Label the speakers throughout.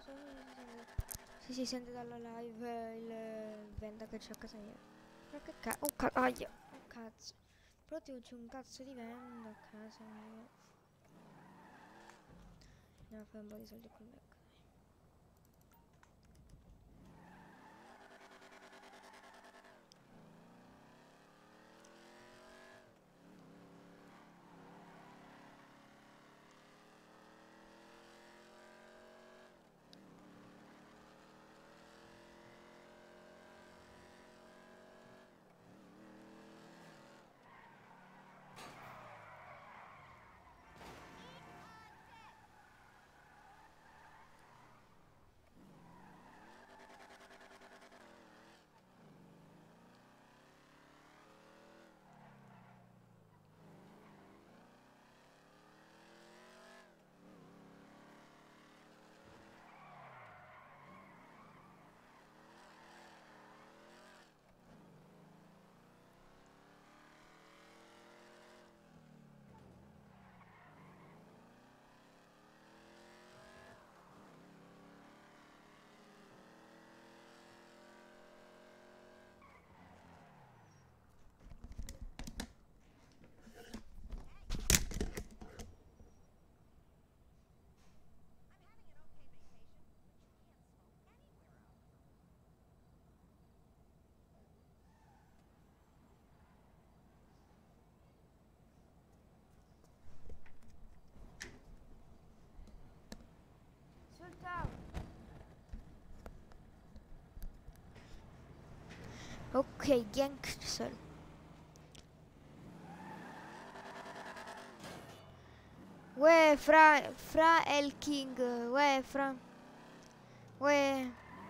Speaker 1: Sì, si sente dalla live il vento che c'è a casa mia. Ma che cazzo? Oh, aia! Oh, cazzo! Però c'è un cazzo di vento a casa mia. Andiamo a fare un po' di soldi col becco. Sul tavolo! Ok, gangster. Uè, fra El King. Uè, fra. Uè.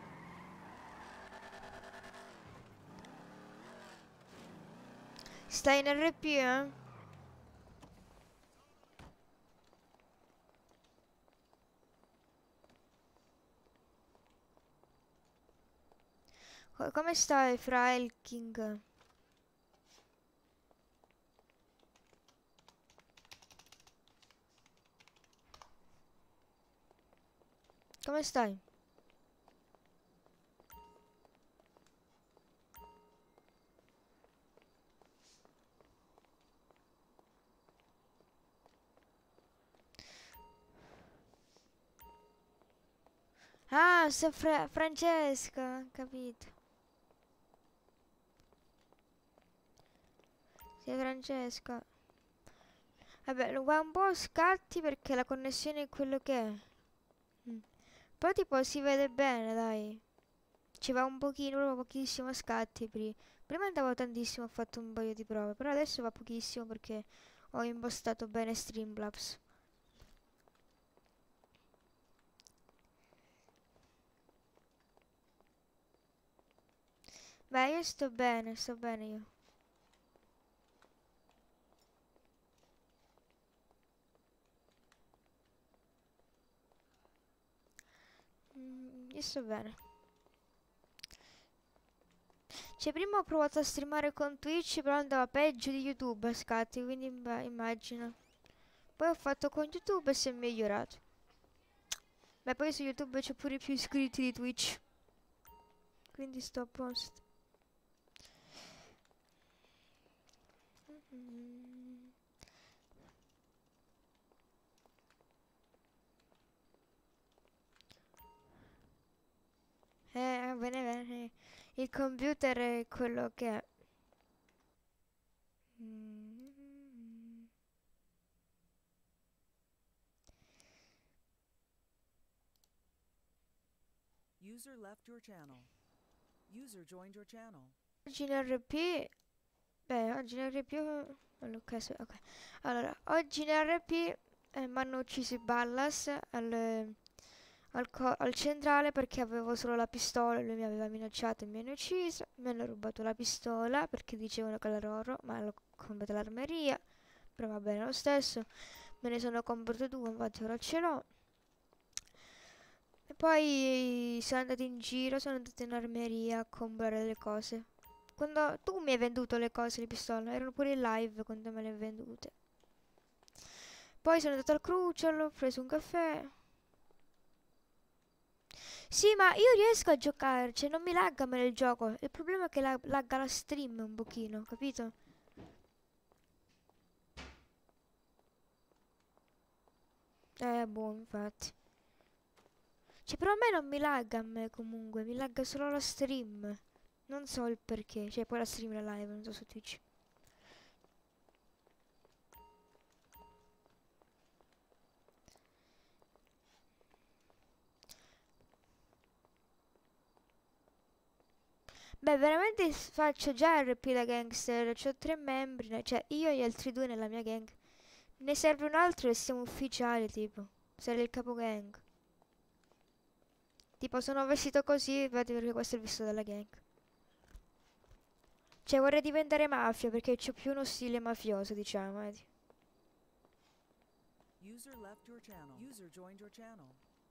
Speaker 1: Stai in RP, eh? Come stai, fra El King? Come stai? Ah, sei Francesca, capito. Sei Francesca. Vabbè, lo guarda un po' a scatti perché la connessione è quello che è. Mm. Però tipo si vede bene, dai. Ci va un pochino, proprio pochissimo a scatti. Prima andavo tantissimo, ho fatto un paio di prove. Però adesso va pochissimo perché ho impostato bene Streamlabs. Beh, io sto bene io. Io sto bene. Cioè, prima ho provato a streamare con Twitch, però andava peggio di YouTube a scatti, quindi beh, immagino. Poi ho fatto con YouTube e si è migliorato. Beh, poi su YouTube c'ho pure più iscritti di Twitch, quindi sto a posto. Mm. Bene, bene. Il computer è quello che è. Mm.
Speaker 2: User left your channel. User joined your channel.
Speaker 1: Oggi in RP. Beh, oggi in RP. Ok. Allora, oggi in RP mi hanno ucciso i Ballas al centrale perché avevo solo la pistola. Lui mi aveva minacciato e mi hanno ucciso. Mi hanno rubato la pistola perché dicevano che era loro, ma l'ho comprata all'armeria. Però va bene lo stesso. Me ne sono comprate due, infatti ora ce l'ho. E poi sono andata in giro, sono andata in armeria a comprare delle cose. Quando tu mi hai venduto le cose, le pistole, erano pure in live quando me le hai vendute. Poi sono andata al Crucial, ho preso un caffè. Sì, ma io riesco a giocare, cioè non mi lagga a me il gioco. Il problema è che lagga la stream un pochino, capito? Boh, infatti. Cioè, però a me non mi lagga a me comunque, mi lagga solo la stream. Non so il perché, cioè poi la stream e la live, non so su Twitch. Beh, veramente faccio già RP da gangster, ho 3 membri, cioè io e gli altri 2 nella mia gang. Ne serve un altro e siamo ufficiali, tipo. Sarei il capo gang. Tipo, sono vestito così, vedi perché questo è il vestito della gang. Cioè, vorrei diventare mafia perché c'ho più uno stile mafioso, diciamo, vedi.
Speaker 2: User left your channel. User joined your channel.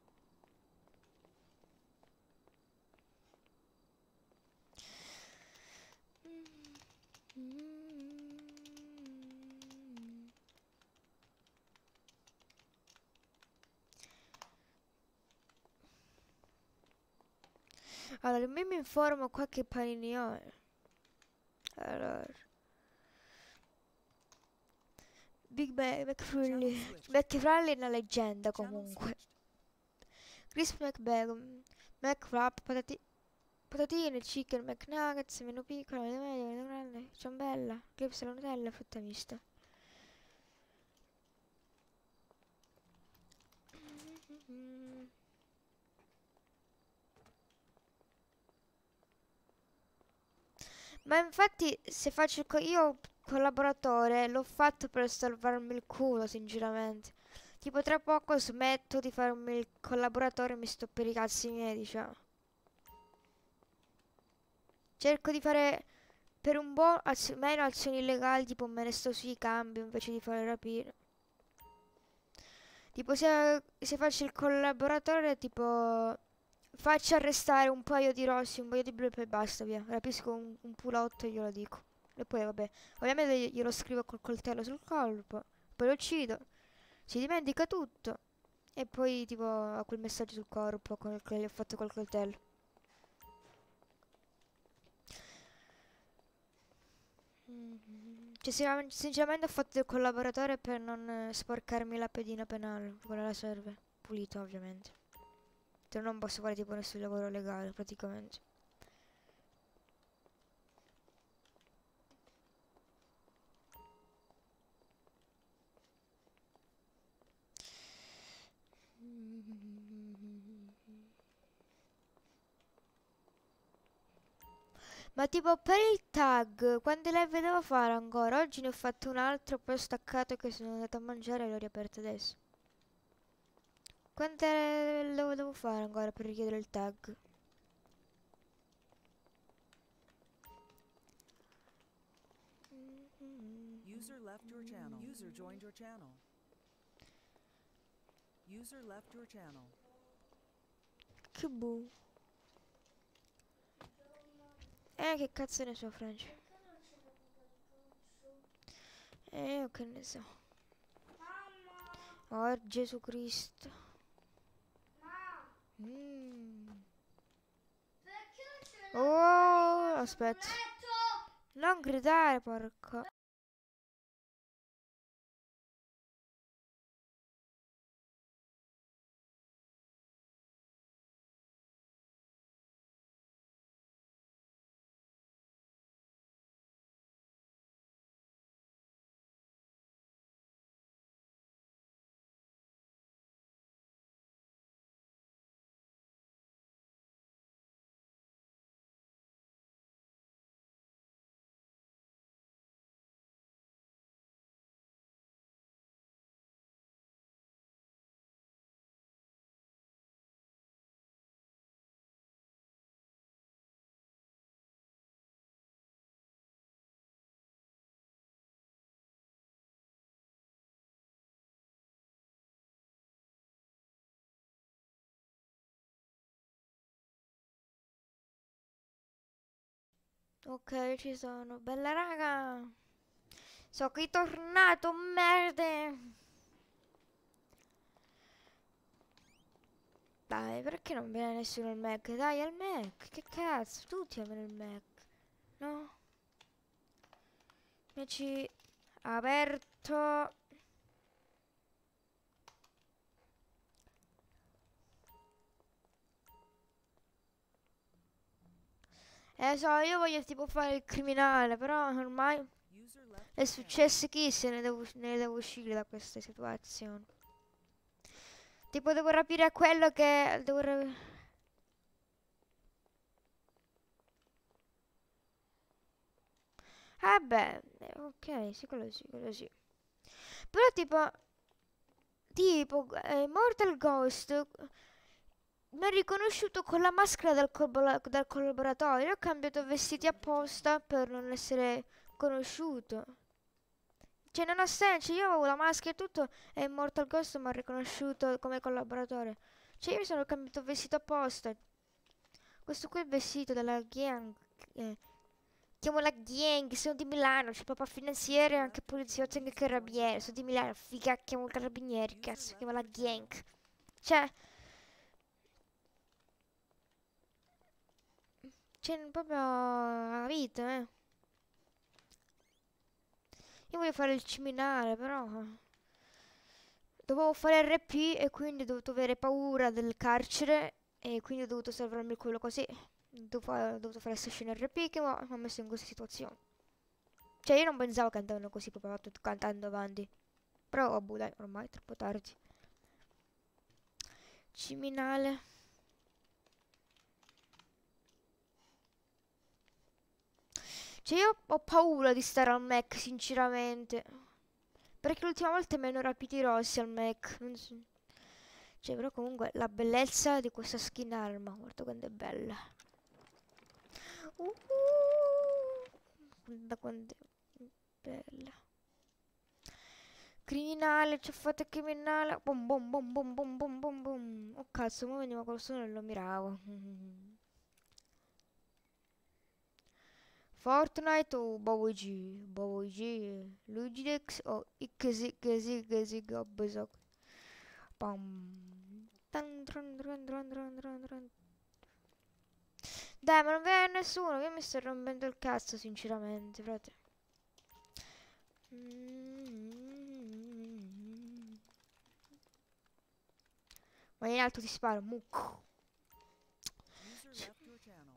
Speaker 1: Allora, mi informo qua che panini ho. Allora, Big McFrully.
Speaker 2: Channel switched.
Speaker 1: McFrully è una leggenda
Speaker 2: Channel
Speaker 1: comunque.
Speaker 2: switched.
Speaker 1: Crisp McBacon, McWrap, patatine, chicken, McNuggets, meno piccolo, meno medio, meno grande, ciambella, clips alla Nutella, frutta mista. Ma infatti se faccio io collaboratore l'ho fatto per salvarmi il culo sinceramente. Tipo tra poco smetto di farmi il collaboratore e mi sto per i cazzi miei, diciamo. Cerco di fare per un po' meno azioni illegali, tipo me ne sto sui cambi invece di fare rapine. Tipo se faccio il collaboratore tipo faccio arrestare un paio di rossi, un paio di blu e poi basta, via. Rapisco un pulotto e glielo dico. E poi vabbè, ovviamente glielo scrivo col coltello sul corpo, poi lo uccido, si dimentica tutto e poi tipo ho quel messaggio sul corpo con che gli ho fatto col coltello. Cioè sinceramente ho fatto il collaboratore per non sporcarmi la pedina penale, quella la serve, pulito ovviamente. Cioè non posso fare tipo nessun lavoro legale praticamente. Ma tipo per il tag, quante live devo fare ancora? Oggi ne ho fatto un altro, poi ho staccato che sono andato a mangiare e l'ho riaperto adesso. Quante devo fare ancora per richiedere il tag?
Speaker 2: User left your channel. User joined your channel. User left your channel.
Speaker 1: Che bu. Che cazzo ne so, Francia? Io che ne so. Oh, Gesù Cristo. Oh, aspetta. Non gridare, porco. Ok, ci sono. Bella raga. So che è tornato, merde. Dai, perché non viene nessuno al Mac? Dai, al Mac. Che cazzo? Tutti avevano il Mac. No? Invece aperto. So, io voglio tipo fare il criminale, però ormai
Speaker 2: User left
Speaker 1: è
Speaker 2: your channel.
Speaker 1: successo chi se ne devo uscire da questa situazione. Tipo devo rapire quello che... Ah beh, ok, sì, quello sì, quello sì. Però tipo, Mortal Ghost mi ha riconosciuto con la maschera del collaboratore. Io ho cambiato vestiti apposta per non essere conosciuto. Cioè, non ha senso. Io avevo la maschera e tutto, e Mortal Ghost mi ha riconosciuto come collaboratore. Cioè, io mi sono cambiato vestito apposta. Questo qui è il vestito della gang. eh, Chiamo la gang, sono di Milano, c'è papà finanziere, anche poliziotti, anche carabinieri. Sono di Milano, figa, chiamo i carabinieri, cazzo, chiamo la gang. Cioè, proprio la vita, eh. Io voglio fare il criminale, però dovevo fare RP e quindi ho dovuto avere paura del carcere e quindi ho dovuto salvarmi quello così. Ho dovuto fare session RP che mi ha messo in questa situazione. Cioè io non pensavo che andavano così proprio cantando avanti. Però vabbè dai, ormai è troppo tardi. Criminale. Cioè io ho paura di stare al Mac, sinceramente. Perché l'ultima volta mi hanno rapiti i rossi al Mac. Non so. Cioè, però comunque la bellezza di questa skin arma, guarda quanto è bella. Uh, guarda quanto è bella. Criminale, ci ho fatto criminale. Bom bom bom bom bom bom bom bom. Oh cazzo, ora veniva qualcuno e lo miravo. Fortnite o BoWG? BoWG, Lugidex o XYZ Gobbesock. Pam. Tan, tran, tran, tran, tran, tran, tran. Dai, ma non viene nessuno, io mi sto rompendo il cazzo, sinceramente, frate. Ma in alto ti sparo, mucco.
Speaker 2: User left your channel.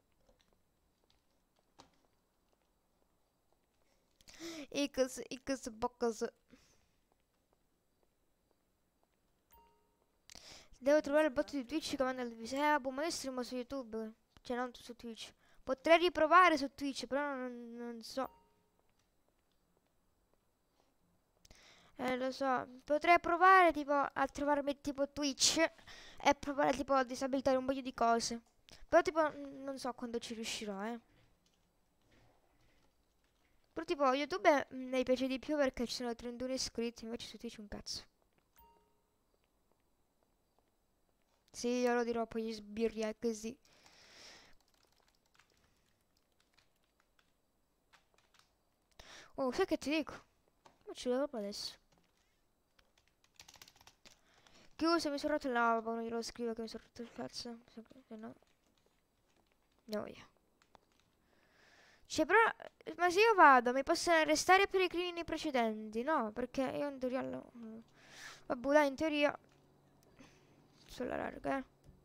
Speaker 1: Xbox. Devo trovare il bot di Twitch che manda il video. Boh, ma io streamo su YouTube. Cioè, non su Twitch. Potrei riprovare su Twitch, però non so. Lo so. Potrei provare tipo a trovarmi tipo Twitch e provare tipo a disabilitare un paio di cose. Però tipo non so quando ci riuscirò, eh. Però tipo YouTube mi piace di più perché ci sono 31 iscritti, invece su Twitch un cazzo. Sì, io lo dirò poi gli sbirri così. Oh, sai che ti dico? Ma ci vedo proprio adesso. Chiuso, mi sono rotto il lavabo, non glielo scrivo che mi sono rotto il cazzo. Se no. No, via. Cioè, però, ma se io vado, mi possono arrestare per i crimini precedenti? No, perché io in teoria lo... Vabbè, dai, in teoria... Sulla larga, eh.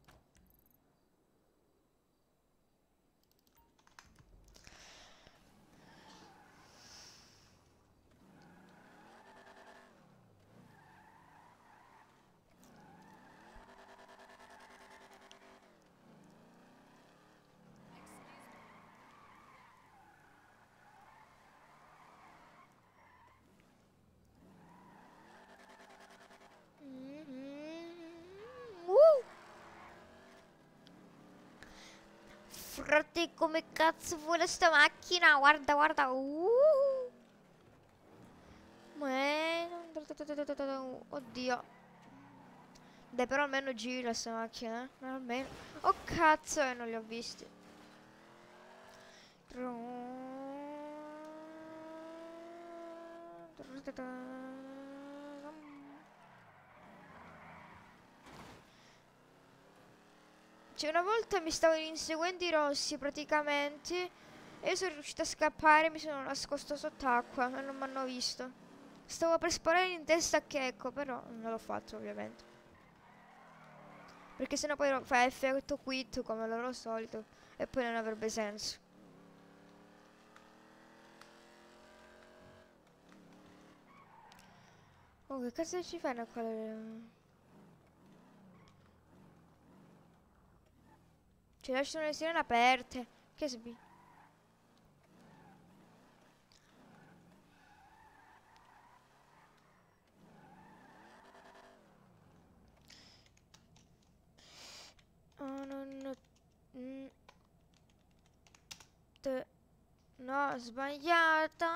Speaker 1: Frate, come cazzo vuole sta macchina? Guarda, guarda. Oddio. Dai, però almeno gira sta macchina, almeno. Oh cazzo, non li ho visti. Cioè, una volta mi stavano inseguendo i rossi praticamente. E io sono riuscita a scappare e mi sono nascosto sott'acqua e non mi hanno visto. Stavo per sparare in testa a Checco, però non l'ho fatto ovviamente. Perché sennò poi fa effetto quit come al loro solito e poi non avrebbe senso. Oh, che cazzo ci fanno qua? Ci lasciano le sirene aperte. Che sbi... Oh, non... No, sbagliata.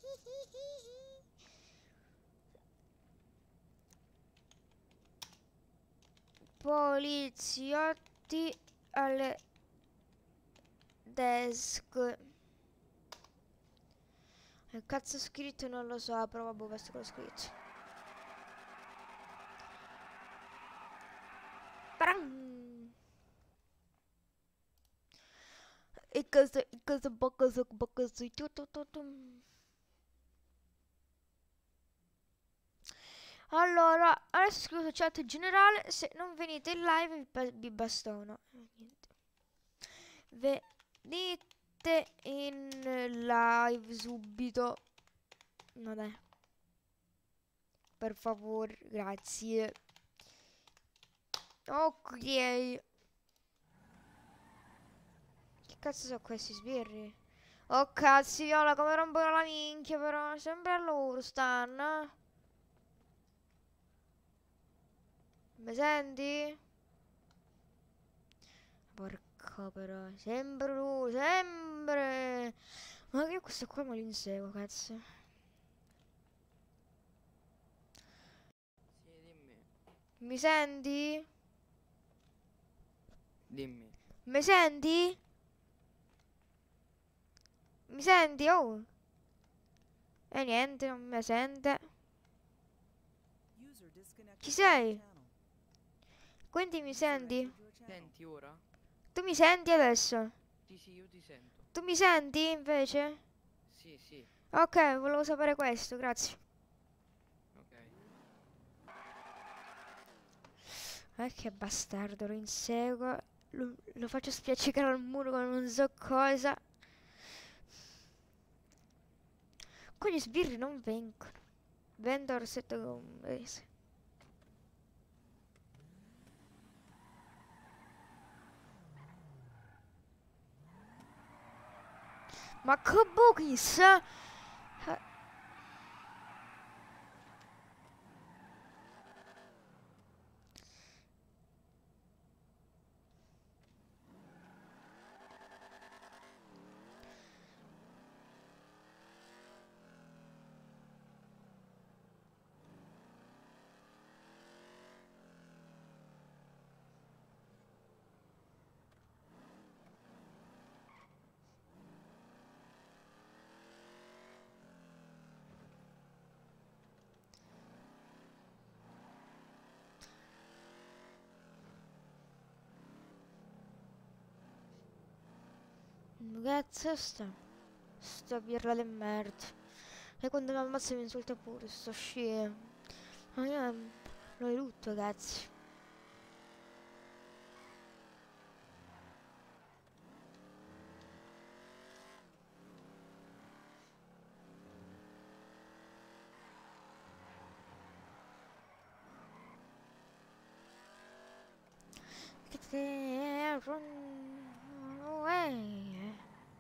Speaker 1: Poliziotti alle desk. Che cazzo ho scritto? Non lo so, però vabbè, questo che l'ho scritto. Pram! E cosa bocca su Allora, adesso scrivo su chat generale, se non venite in live vi bastono. Niente. Venite in live subito. Vabbè. Per favore, grazie. Ok. Che cazzo sono questi sbirri? Oh cazzo, viola come rompono la minchia però. Sempre a loro stanno. Mi senti? Porca però. Sempre lui, sempre. Ma che questo qua me lo inseguo, cazzo.
Speaker 3: Sì, dimmi.
Speaker 1: Mi senti?
Speaker 3: Dimmi.
Speaker 1: Mi senti? Mi senti? Oh. E niente, non mi sente.
Speaker 2: User disconnected
Speaker 1: Ci
Speaker 2: from your
Speaker 1: sei?
Speaker 2: channel.
Speaker 1: Quindi mi
Speaker 2: User
Speaker 1: senti?
Speaker 2: entered your channel.
Speaker 3: Senti ora?
Speaker 1: Tu mi senti adesso?
Speaker 3: Sì, sì, io ti sento.
Speaker 1: Tu mi senti invece?
Speaker 3: Sì, sì,
Speaker 1: Ok, volevo sapere questo, grazie.
Speaker 3: ok.
Speaker 1: Che bastardo, lo inseguo. Lo faccio spiaccicare al muro con non so cosa. Qua gli sbirri non vengono. Vendo rossetto gombese. Ma che buchis? Cazzo sta? Sta birra di merda. E quando mi ammazza mi insulta pure, sto scemo. Ma io lo rutto, cazzo. Che te run away.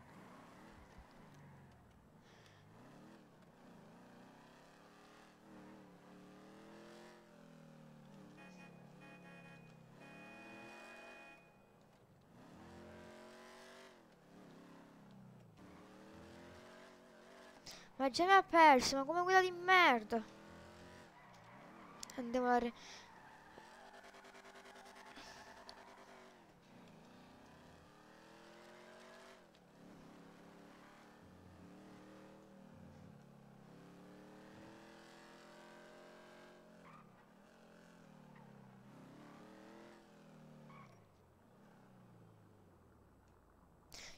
Speaker 1: Ma già mi ha perso, ma come quella di merda. Andiamo a...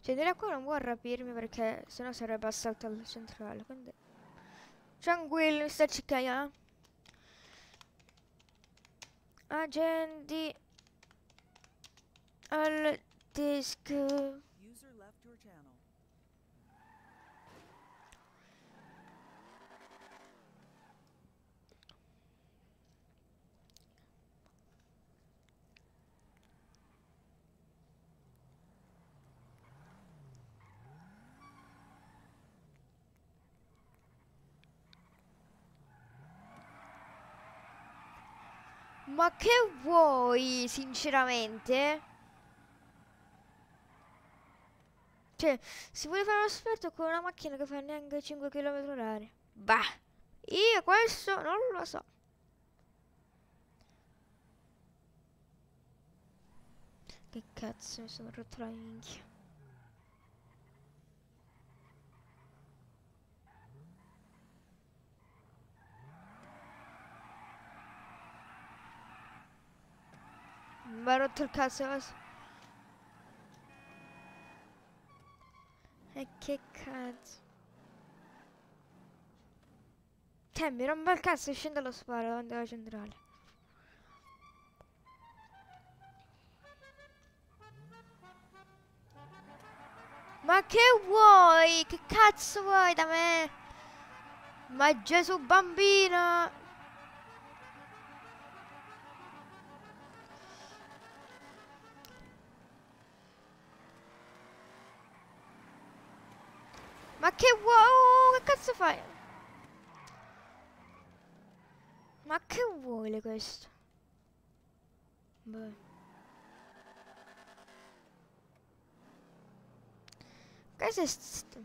Speaker 1: Cioè, direi qua non vuole rapirmi perché sennò sarebbe assalto alla centrale, quindi... Tranquillo, mi sta ciccando. Agenti al disco.
Speaker 2: User left your channel.
Speaker 1: Ma che vuoi, sinceramente? Cioè, si vuole fare lo esperto con una macchina che fa neanche 5 km/h. Bah, io questo non lo so. Che cazzo, mi sono rotto la minchia. Mi ha rotto il cazzo. E che cazzo. Mi rompe il cazzo e scende allo sparo davanti alla centrale. Ma che vuoi? Che cazzo vuoi da me? Ma Gesù bambino! Ma che vuoi? Oh, che cazzo fai? Ma che vuole questo? Boh. Cosa è sto?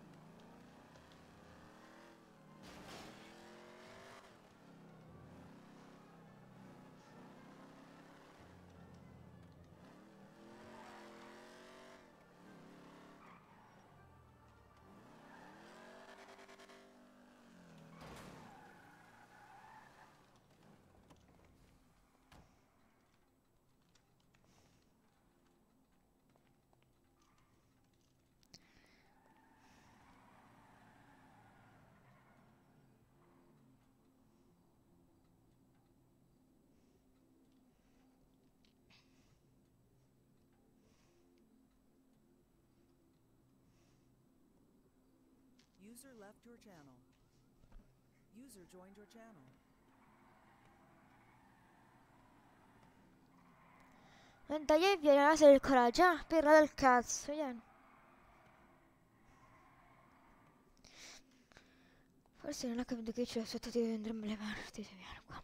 Speaker 2: User left your channel. User joined your channel.
Speaker 1: Dai, vieni la del coraggio, pirla del cazzo, vieni. Forse non ha capito che c'è sotto di entrambe le parti, vieni qua.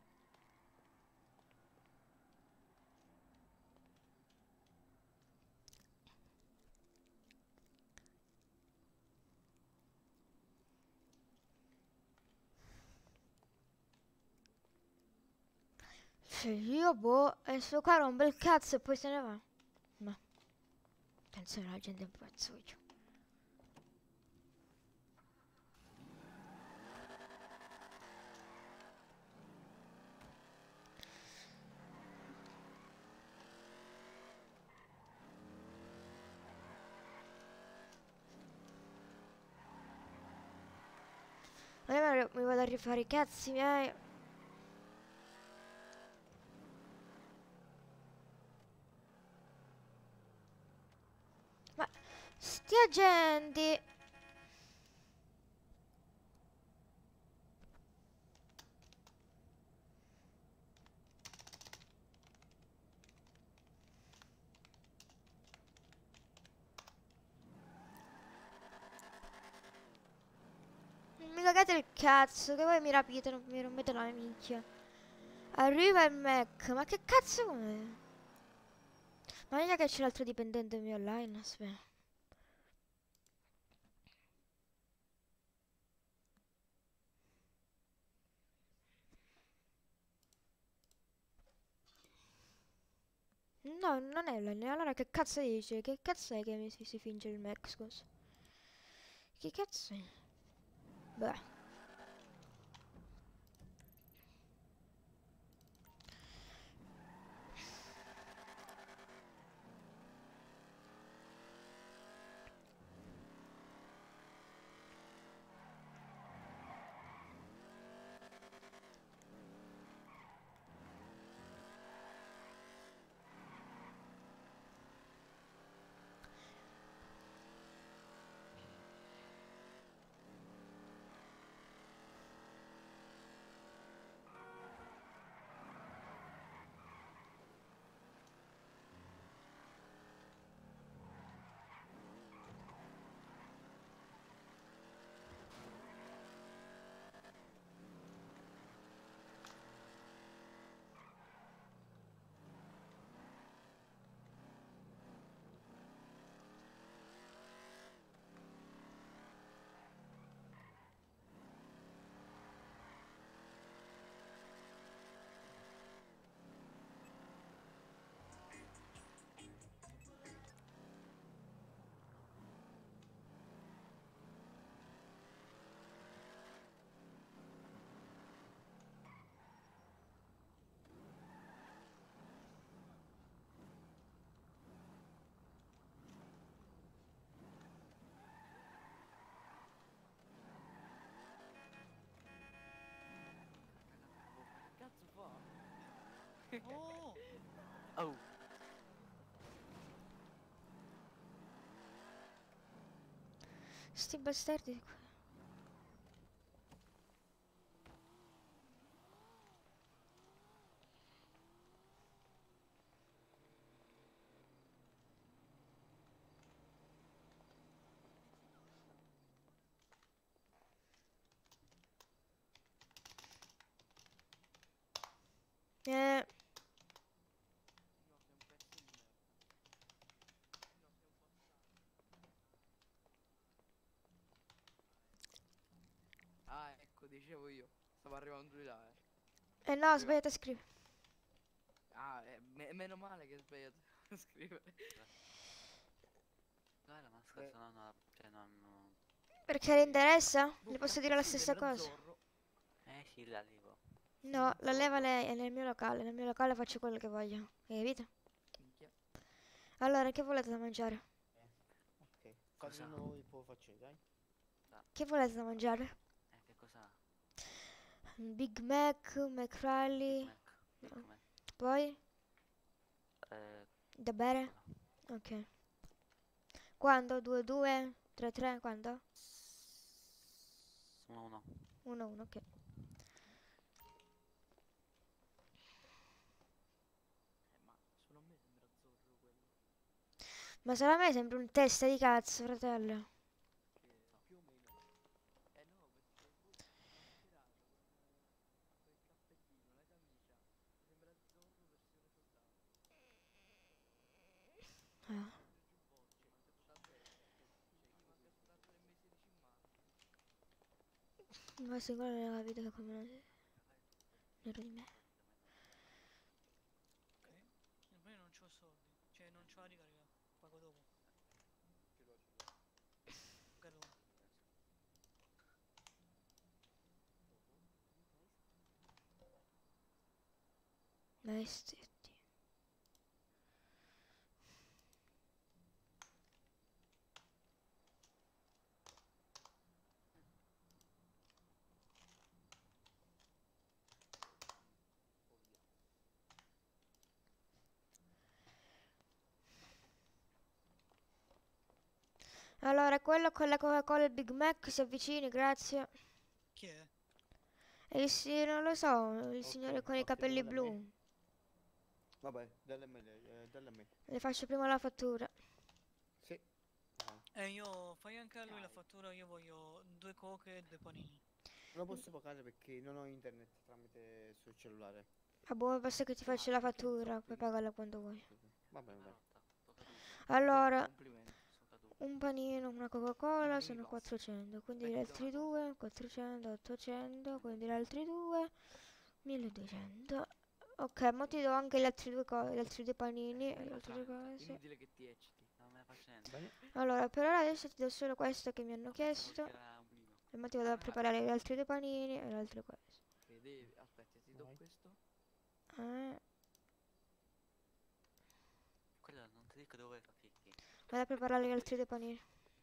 Speaker 1: Cioè, io boh, e sto qua rompe il cazzo e poi se ne va. No, penso che la gente è un pazzo io. Allora mi vado a rifare i cazzi miei. Ma sti agenti. Mi cagate il cazzo, che voi mi rapite, non mi rompete la minchia. Arriva il Mac, ma che cazzo è? Ma non è che c'è l'altro dipendente mio online, aspetta. No, non è online, allora che cazzo dice? Che cazzo è che si finge il Mac, scusa? Che cazzo è? Beh.
Speaker 4: Oh!
Speaker 3: Oh,
Speaker 1: Sti bastardi qua.
Speaker 3: no, sei un
Speaker 1: Eh,
Speaker 3: pezzo di merda. No, sei un bastardo. Ah, ecco, dicevo io. Stavo arrivando di là,
Speaker 1: eh no, ho
Speaker 3: Arriva.
Speaker 1: sbagliato a scrivere.
Speaker 3: Ah, meno male che hai sbagliato a scrivere.
Speaker 5: Dov'è la maschera? Se no, no, cioè non...
Speaker 1: Perché le interessa?
Speaker 3: Boh,
Speaker 1: Le posso
Speaker 3: cazzo,
Speaker 1: dire la
Speaker 3: sì,
Speaker 1: stessa
Speaker 3: sembra
Speaker 1: cosa?
Speaker 3: Zorro.
Speaker 5: Sì, la levo.
Speaker 1: No,
Speaker 3: Sembra
Speaker 1: la leva
Speaker 3: Zorro.
Speaker 1: lei, è nel mio locale. Nel mio locale faccio quello che voglio. Hai capito?
Speaker 3: Minchia.
Speaker 1: Allora, che volete da mangiare?
Speaker 6: Ok,
Speaker 5: Cosa?
Speaker 6: fatelo voi, poi faccio, dai.
Speaker 1: Che volete da mangiare?
Speaker 5: Che cosa?
Speaker 1: Big Mac, McFrally,
Speaker 5: Big
Speaker 1: no.
Speaker 5: Mac.
Speaker 1: Poi?
Speaker 5: Eh,
Speaker 1: Da bere?
Speaker 5: Coca-Cola.
Speaker 1: Ok. Quando? 2-2? 3-3? Quando?
Speaker 5: 1-1.
Speaker 1: 1-1, ok.
Speaker 3: Ma solo a me sembra Zorro quello.
Speaker 1: Ma sarà a me sempre un testa di cazzo, fratello.
Speaker 3: Che più o meno. No, perché boh, mascherato con il cappellino, la camicia. Sembra Zorro versione soldato.
Speaker 1: Ah.
Speaker 3: Pure il giubbotto, davvero. Cioè, gli manca soltanto l'M16 in mano.
Speaker 1: Ma sicuro non ho capito che come non ero di me.
Speaker 4: Ok. Ma io non c'ho soldi. Cioè, non c'ho la ricarica. Pago dopo. Paga dopo.
Speaker 1: Maestri. Allora, quello con la Coca-Cola e il Big Mac si avvicini, grazie.
Speaker 4: Chi è?
Speaker 1: E non lo so, il
Speaker 6: Ok,
Speaker 1: signore con i
Speaker 6: ok,
Speaker 1: capelli
Speaker 6: dalle a me.
Speaker 1: blu.
Speaker 6: Vabbè, dalle a me, dalle a me.
Speaker 1: Le faccio prima la fattura.
Speaker 6: Sì.
Speaker 4: Io fai anche a lui la fattura, io voglio 2 coche e 2 panini.
Speaker 6: Non lo posso pagare perché non ho internet tramite sul cellulare.
Speaker 1: Ah, boh, basta che ti faccio la fattura, puoi pagarla quando vuoi.
Speaker 6: Va bene,
Speaker 5: Una
Speaker 6: dai.
Speaker 5: rotta. Sto caduto.
Speaker 1: Allora,
Speaker 3: Complimenti.
Speaker 5: Sono caduto.
Speaker 1: un panino, una
Speaker 3: I
Speaker 1: Coca-Cola
Speaker 3: primi
Speaker 1: sono
Speaker 3: passi.
Speaker 1: 400, quindi gli
Speaker 3: Aspetta, ti do
Speaker 1: altri
Speaker 3: una cosa.
Speaker 1: due, 400, 800, quindi gli altri due, 1200. Ok, mo ti do anche gli altri due gli altri due panini e le altre due cose.
Speaker 3: Inutile che ti ecciti.
Speaker 5: Non me ne faccio niente.
Speaker 6: Bene.
Speaker 1: Allora, per ora adesso ti do solo questo che mi hanno
Speaker 5: Pensavo
Speaker 1: chiesto.
Speaker 5: che era un mulino.
Speaker 1: E mo ti vado a preparare gli altri due panini e le altre cose.
Speaker 3: Che devi. Aspetta, ti do
Speaker 6: Vai.
Speaker 3: questo.
Speaker 1: Eh,
Speaker 5: Quello non ti dico dove fa fitti.
Speaker 1: vado a preparare gli altri due panini.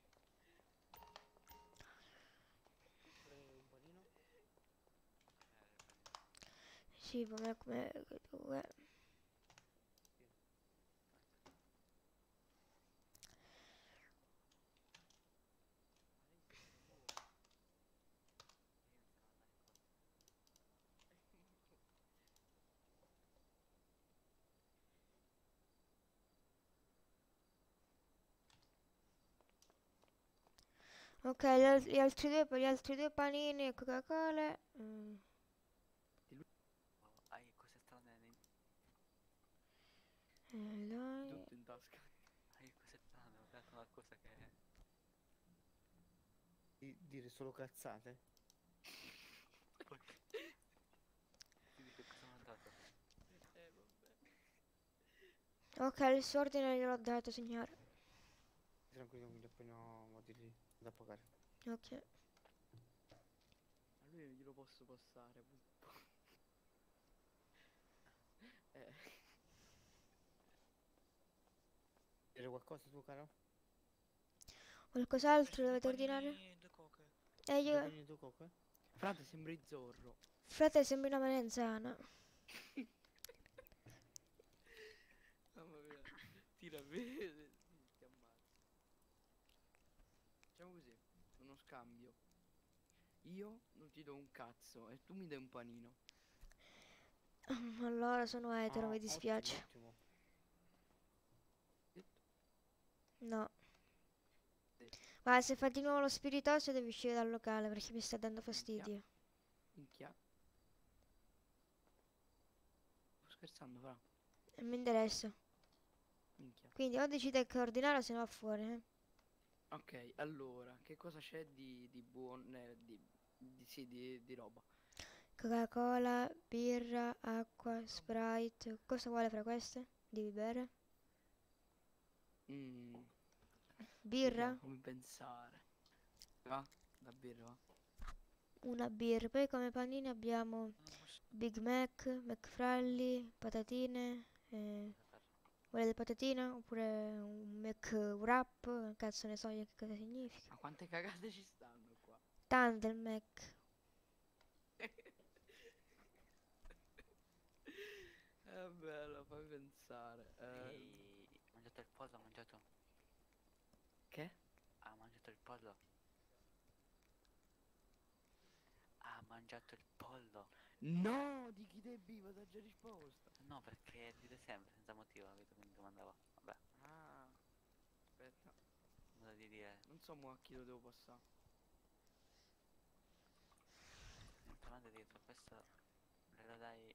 Speaker 6: Un panino.
Speaker 1: Sì, come due. Ok, gli altri due panini e Coca-Cola.
Speaker 5: Hai cose strane
Speaker 1: Dai.
Speaker 3: Tutto in tasca.
Speaker 5: Hai cose strane, ho dato una cosa che...
Speaker 6: Dire solo cazzate.
Speaker 5: Ti dico cosa ho mandato.
Speaker 3: Vabbè.
Speaker 1: Ok, il suo ordine gliel'ho dato, signore.
Speaker 6: Tranquillo, quindi appena vado lì da pagare.
Speaker 1: Ok.
Speaker 3: A lui glielo posso passare.
Speaker 6: Dire qualcosa tu, caro?
Speaker 1: Qualcos'altro
Speaker 4: Due
Speaker 1: dovete ordinare?
Speaker 4: panini e 2 coche.
Speaker 1: E
Speaker 6: Due
Speaker 1: io...
Speaker 6: panini e due coche?
Speaker 3: Frate, sembri Zorro.
Speaker 1: Frate, sembri una melanzana.
Speaker 3: Tira, vede. Ti ammazzo. Facciamo così, uno scambio. Io non ti do un cazzo e tu mi dai un panino.
Speaker 1: Allora sono etero,
Speaker 6: Ah,
Speaker 1: mi dispiace.
Speaker 6: ottimo.
Speaker 1: No. Ma se fa di nuovo lo spiritoso devi uscire dal locale perché mi sta dando fastidio.
Speaker 3: Minchia. Sto scherzando, fra.
Speaker 1: E mi interessa.
Speaker 3: Minchia.
Speaker 1: Quindi o decide che ordinare o se no va fuori, eh.
Speaker 3: Ok, allora, che cosa c'è di buono, sì, di roba?
Speaker 1: Coca-Cola, birra, acqua, Sprite. Cosa vuole fra queste? Devi bere?
Speaker 3: Mm,
Speaker 1: Birra?
Speaker 3: vediamo come pensare. Va? Da birra, va?
Speaker 1: Una birra. Poi come panini abbiamo Big Mac, McFralli, patatine. Vuole le patatine? Oppure un Mac Wrap? Cazzo ne so io che cosa significa.
Speaker 3: Ma quante cagate ci stanno qua?
Speaker 1: Tante il Mac.
Speaker 3: È bello, fai pensare.
Speaker 5: Ehi, mangiato il pollo, ha mangiato.
Speaker 3: Che?
Speaker 5: Ha mangiato il pollo. Ha mangiato il pollo.
Speaker 3: No, di chi devi? Ma t'ha già risposta.
Speaker 5: No, perché dite sempre senza motivo, capito? Quindi domandavo. Vabbè,
Speaker 3: Ah, aspetta.
Speaker 5: modo di dire.
Speaker 3: Non so mo a chi lo devo passare.
Speaker 5: Niente dietro, questo glielo dai.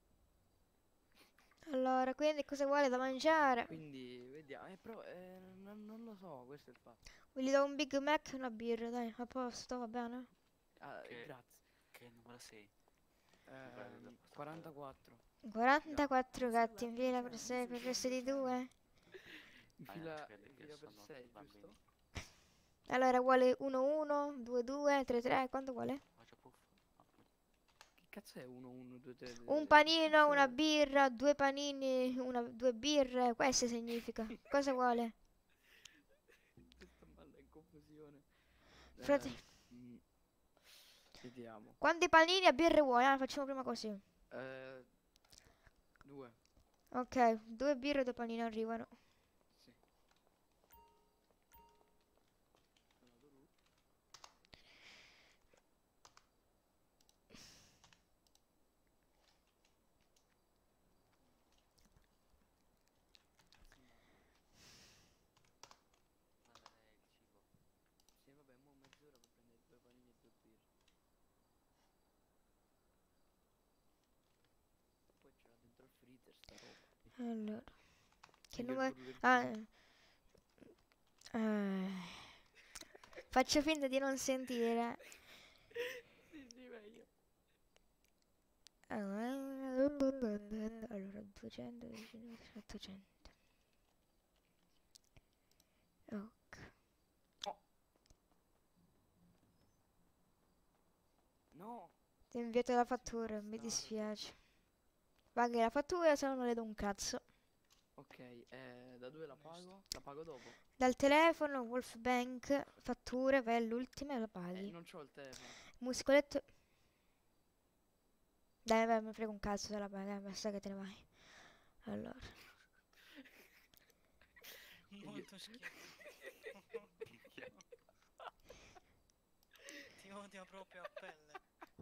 Speaker 1: Allora, quindi cosa vuole da mangiare?
Speaker 3: Quindi, vediamo. Però, non lo so, questo è il fatto.
Speaker 1: Gli do un Big Mac e una birra, dai, a posto, va bene?
Speaker 3: Ah,
Speaker 5: Che-
Speaker 3: grazie.
Speaker 5: Che numero sei? Guarda,
Speaker 3: 44.
Speaker 1: 44
Speaker 2: User
Speaker 1: gatti in
Speaker 2: left
Speaker 1: fila
Speaker 2: your
Speaker 1: per
Speaker 2: channel.
Speaker 1: 6 per
Speaker 2: User
Speaker 1: questo di
Speaker 2: joined your channel.
Speaker 1: 2.
Speaker 3: In
Speaker 5: Ah,
Speaker 3: fila,
Speaker 5: non ci crede
Speaker 3: in
Speaker 5: che
Speaker 3: fila per
Speaker 5: sono
Speaker 3: 6,
Speaker 5: bambini.
Speaker 3: giusto?
Speaker 1: Allora vuole 1-1, 2-2, 3-3, quanto vuole?
Speaker 5: Faccio puff. Ah,
Speaker 3: Che cazzo è 1, 1, 2, 3?
Speaker 1: Un panino, una birra, due panini, due birre, questo significa. Cosa vuole?
Speaker 3: Sto andando in confusione.
Speaker 1: Frate-
Speaker 3: Mm, vediamo.
Speaker 1: Quanti panini e birre vuoi? Ah, facciamo prima così.
Speaker 3: 2.
Speaker 1: Ok, due birre e due panini arrivano.
Speaker 3: Sì.
Speaker 5: guardare il cibo.
Speaker 3: Sì, vabbè, mo mezz'ora per prendere 2 panini e 2 birre. Poi c'era dentro il freezer sta roba.
Speaker 1: Allora, che
Speaker 3: Meglio il
Speaker 1: numero...
Speaker 3: Burger
Speaker 1: Ah,
Speaker 3: King.
Speaker 1: faccio finta di non sentire.
Speaker 3: Sì, sì, meglio.
Speaker 1: Allora, 200, 800. Ok.
Speaker 3: No!
Speaker 1: Ti ho inviato la fattura, mi dispiace. Va anche la fattura, se no non le do un cazzo.
Speaker 3: Ok, da dove la pago? La pago dopo.
Speaker 1: Dal telefono, Wolfbank, fatture, vai all'ultima e la paghi.
Speaker 3: Non c'ho il telefono.
Speaker 1: Musicoletto... Dai, vai, mi frega un cazzo se la paga, basta che te ne vai. Allora.
Speaker 4: Molto schifo. Ti odio proprio a pelle.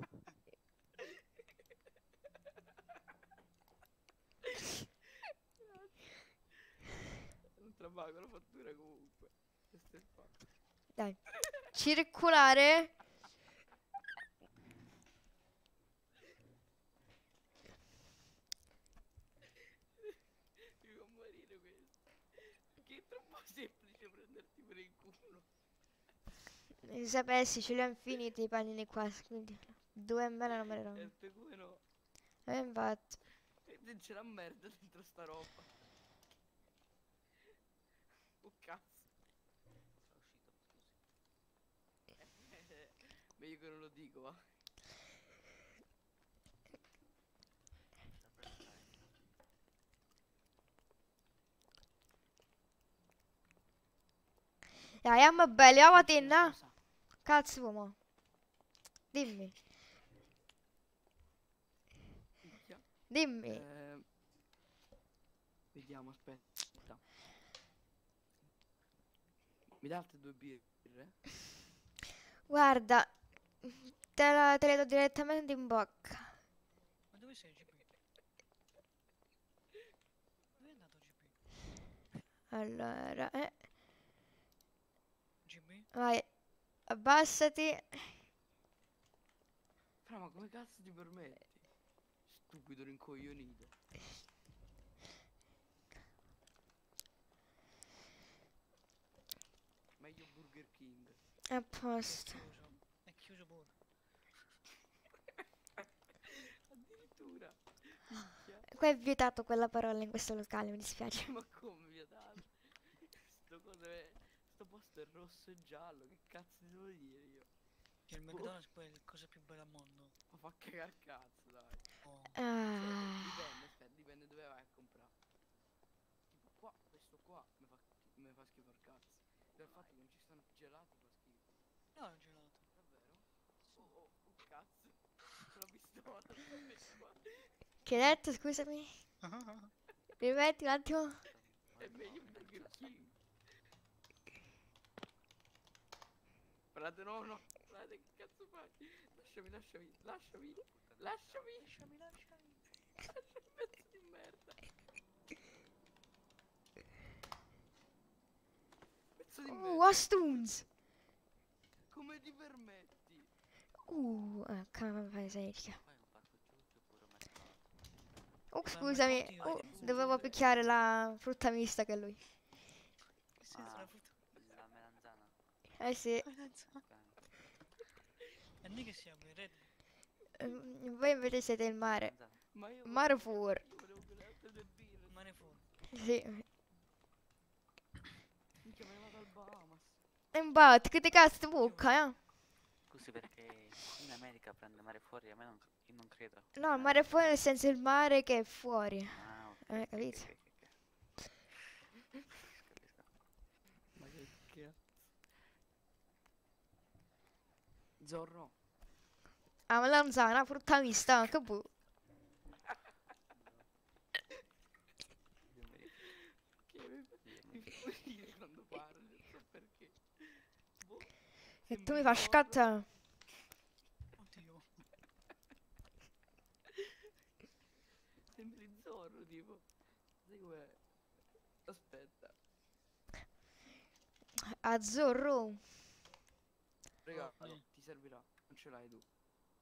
Speaker 3: Non te la pago la fattura comunque. Questo è il fatto.
Speaker 1: Dai. Circolare.
Speaker 3: Mi fa morire questo. Che è troppo semplice prenderti per il culo.
Speaker 1: Se sapessi, ce li ho infiniti i panini qua, quindi 2 ml non me ne
Speaker 3: E
Speaker 1: danno.
Speaker 3: te come no?
Speaker 1: Infatti.
Speaker 3: E c'è la merda dentro sta roba. Oh cazzo.
Speaker 5: È uscito, scusi.
Speaker 3: Meglio che non lo dico, va.
Speaker 1: Dai, amma belli, a
Speaker 3: Cosa?
Speaker 1: matina. Cazzo, uomo. Dimmi,
Speaker 3: Minchia.
Speaker 1: dimmi.
Speaker 3: Vediamo, aspetta. Mi dà altre 2 birre?
Speaker 1: Guarda, te le do direttamente in bocca.
Speaker 4: Ma dove sei, GP? Dove è andato GP?
Speaker 1: Allora,
Speaker 4: GB?
Speaker 1: vai, abbassati.
Speaker 3: Però ma come cazzo ti permetti? Stupido rincoglionito. Meglio Burger King.
Speaker 1: A posto.
Speaker 4: È chiuso pure.
Speaker 3: Addirittura. Minchia.
Speaker 1: Qua è vietato quella parola in questo locale, mi dispiace.
Speaker 3: Ma come vietato? Sto posto è rosso e giallo, che cazzo ti devo dire io?
Speaker 4: Il McDonald's poi è la cosa più bella al mondo.
Speaker 3: Ma fa cagare cazzo, dai.
Speaker 4: Oh.
Speaker 3: Cioè,
Speaker 1: Ah,
Speaker 3: dipende, aspetta, dipende dove vai a comprare. Tipo qua, questo qua mi fa schifo al cazzo. Per il fatto che non ci stanno gelati fa schifo.
Speaker 4: No, è un gelato.
Speaker 3: Davvero? Oh, cazzo. L'ho visto qua.
Speaker 1: che hai detto, scusami? Ripeti un attimo.
Speaker 3: È meglio Burger King. Frate, no. Frate, che cazzo fai? Lasciami. Lasciami, pezzo di merda. Pezzo di merda.
Speaker 1: Astuns.
Speaker 3: Come ti permetti?
Speaker 1: Come fai seria?
Speaker 5: Poi un pacco giusto pure metto.
Speaker 1: Oh,
Speaker 4: Ma
Speaker 1: scusami.
Speaker 4: infatti io
Speaker 1: Oh,
Speaker 4: non so
Speaker 1: dovevo
Speaker 4: dove-
Speaker 1: picchiare la frutta mista che è lui.
Speaker 4: Che senso la frutta?
Speaker 5: La melanzana.
Speaker 1: Eh sì.
Speaker 5: Ok.
Speaker 4: E noi che siamo in rete?
Speaker 1: Voi invece siete il mare.
Speaker 5: Melanzana.
Speaker 3: Ma io
Speaker 1: Mare fuori.
Speaker 3: volevo quelle altre 2 birre.
Speaker 4: Mare fuori.
Speaker 1: Sì.
Speaker 3: Minchia, me ne vado al Bahamas.
Speaker 1: E infatti, che ti cazzo ti buca, eh?
Speaker 5: Scusi perché in America prende mare fuori, a me io non credo.
Speaker 1: No, il mare fuori nel senso il mare che è fuori.
Speaker 5: Ah, ok.
Speaker 1: Capito?
Speaker 5: Ok. Capisco.
Speaker 3: Ma che cazzo. Zorro.
Speaker 1: Ah, melanzana, frutta mista, che bu.
Speaker 3: Che mi fa ridere quando parli, non so perché. Boh,
Speaker 1: E tu
Speaker 3: sembri
Speaker 1: mi fai
Speaker 3: Zorro.
Speaker 1: scattare.
Speaker 4: Oddio.
Speaker 3: Sembri Zorro, tipo. Sai com'è? Aspetta.
Speaker 1: Azzurro.
Speaker 3: Regalo,
Speaker 4: Oh,
Speaker 3: ti servirà. Non ce l'hai tu.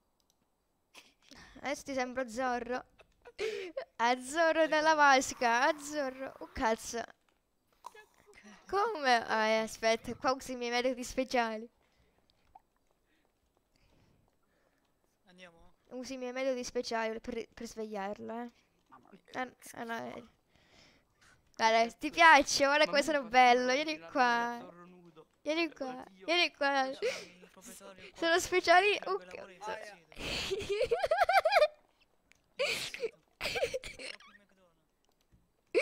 Speaker 1: Adesso ti sembro Zorro. Azzurro nella vasca, azzurro. Oh cazzo. Come? Aspetta, qua usi i miei metodi speciali.
Speaker 4: Andiamo?
Speaker 1: Usi i miei metodi speciali per svegliarla, eh.
Speaker 5: Mamma mia.
Speaker 1: No. Guarda, ti piace? Guarda
Speaker 3: Ma
Speaker 1: come
Speaker 3: a me
Speaker 1: sono
Speaker 3: fa
Speaker 1: bello.
Speaker 3: schifo
Speaker 1: Vieni
Speaker 3: immaginarmi
Speaker 1: qua.
Speaker 3: da Zorro nudo.
Speaker 1: Vieni qua.
Speaker 3: Oddio.
Speaker 1: Vieni qua.
Speaker 4: Io sono il proprietario qua.
Speaker 1: Sono speciali.
Speaker 4: Dovrebbe
Speaker 1: Oh,
Speaker 4: lavorare
Speaker 1: cazzo.
Speaker 4: impazzito. Troppi McDonald's.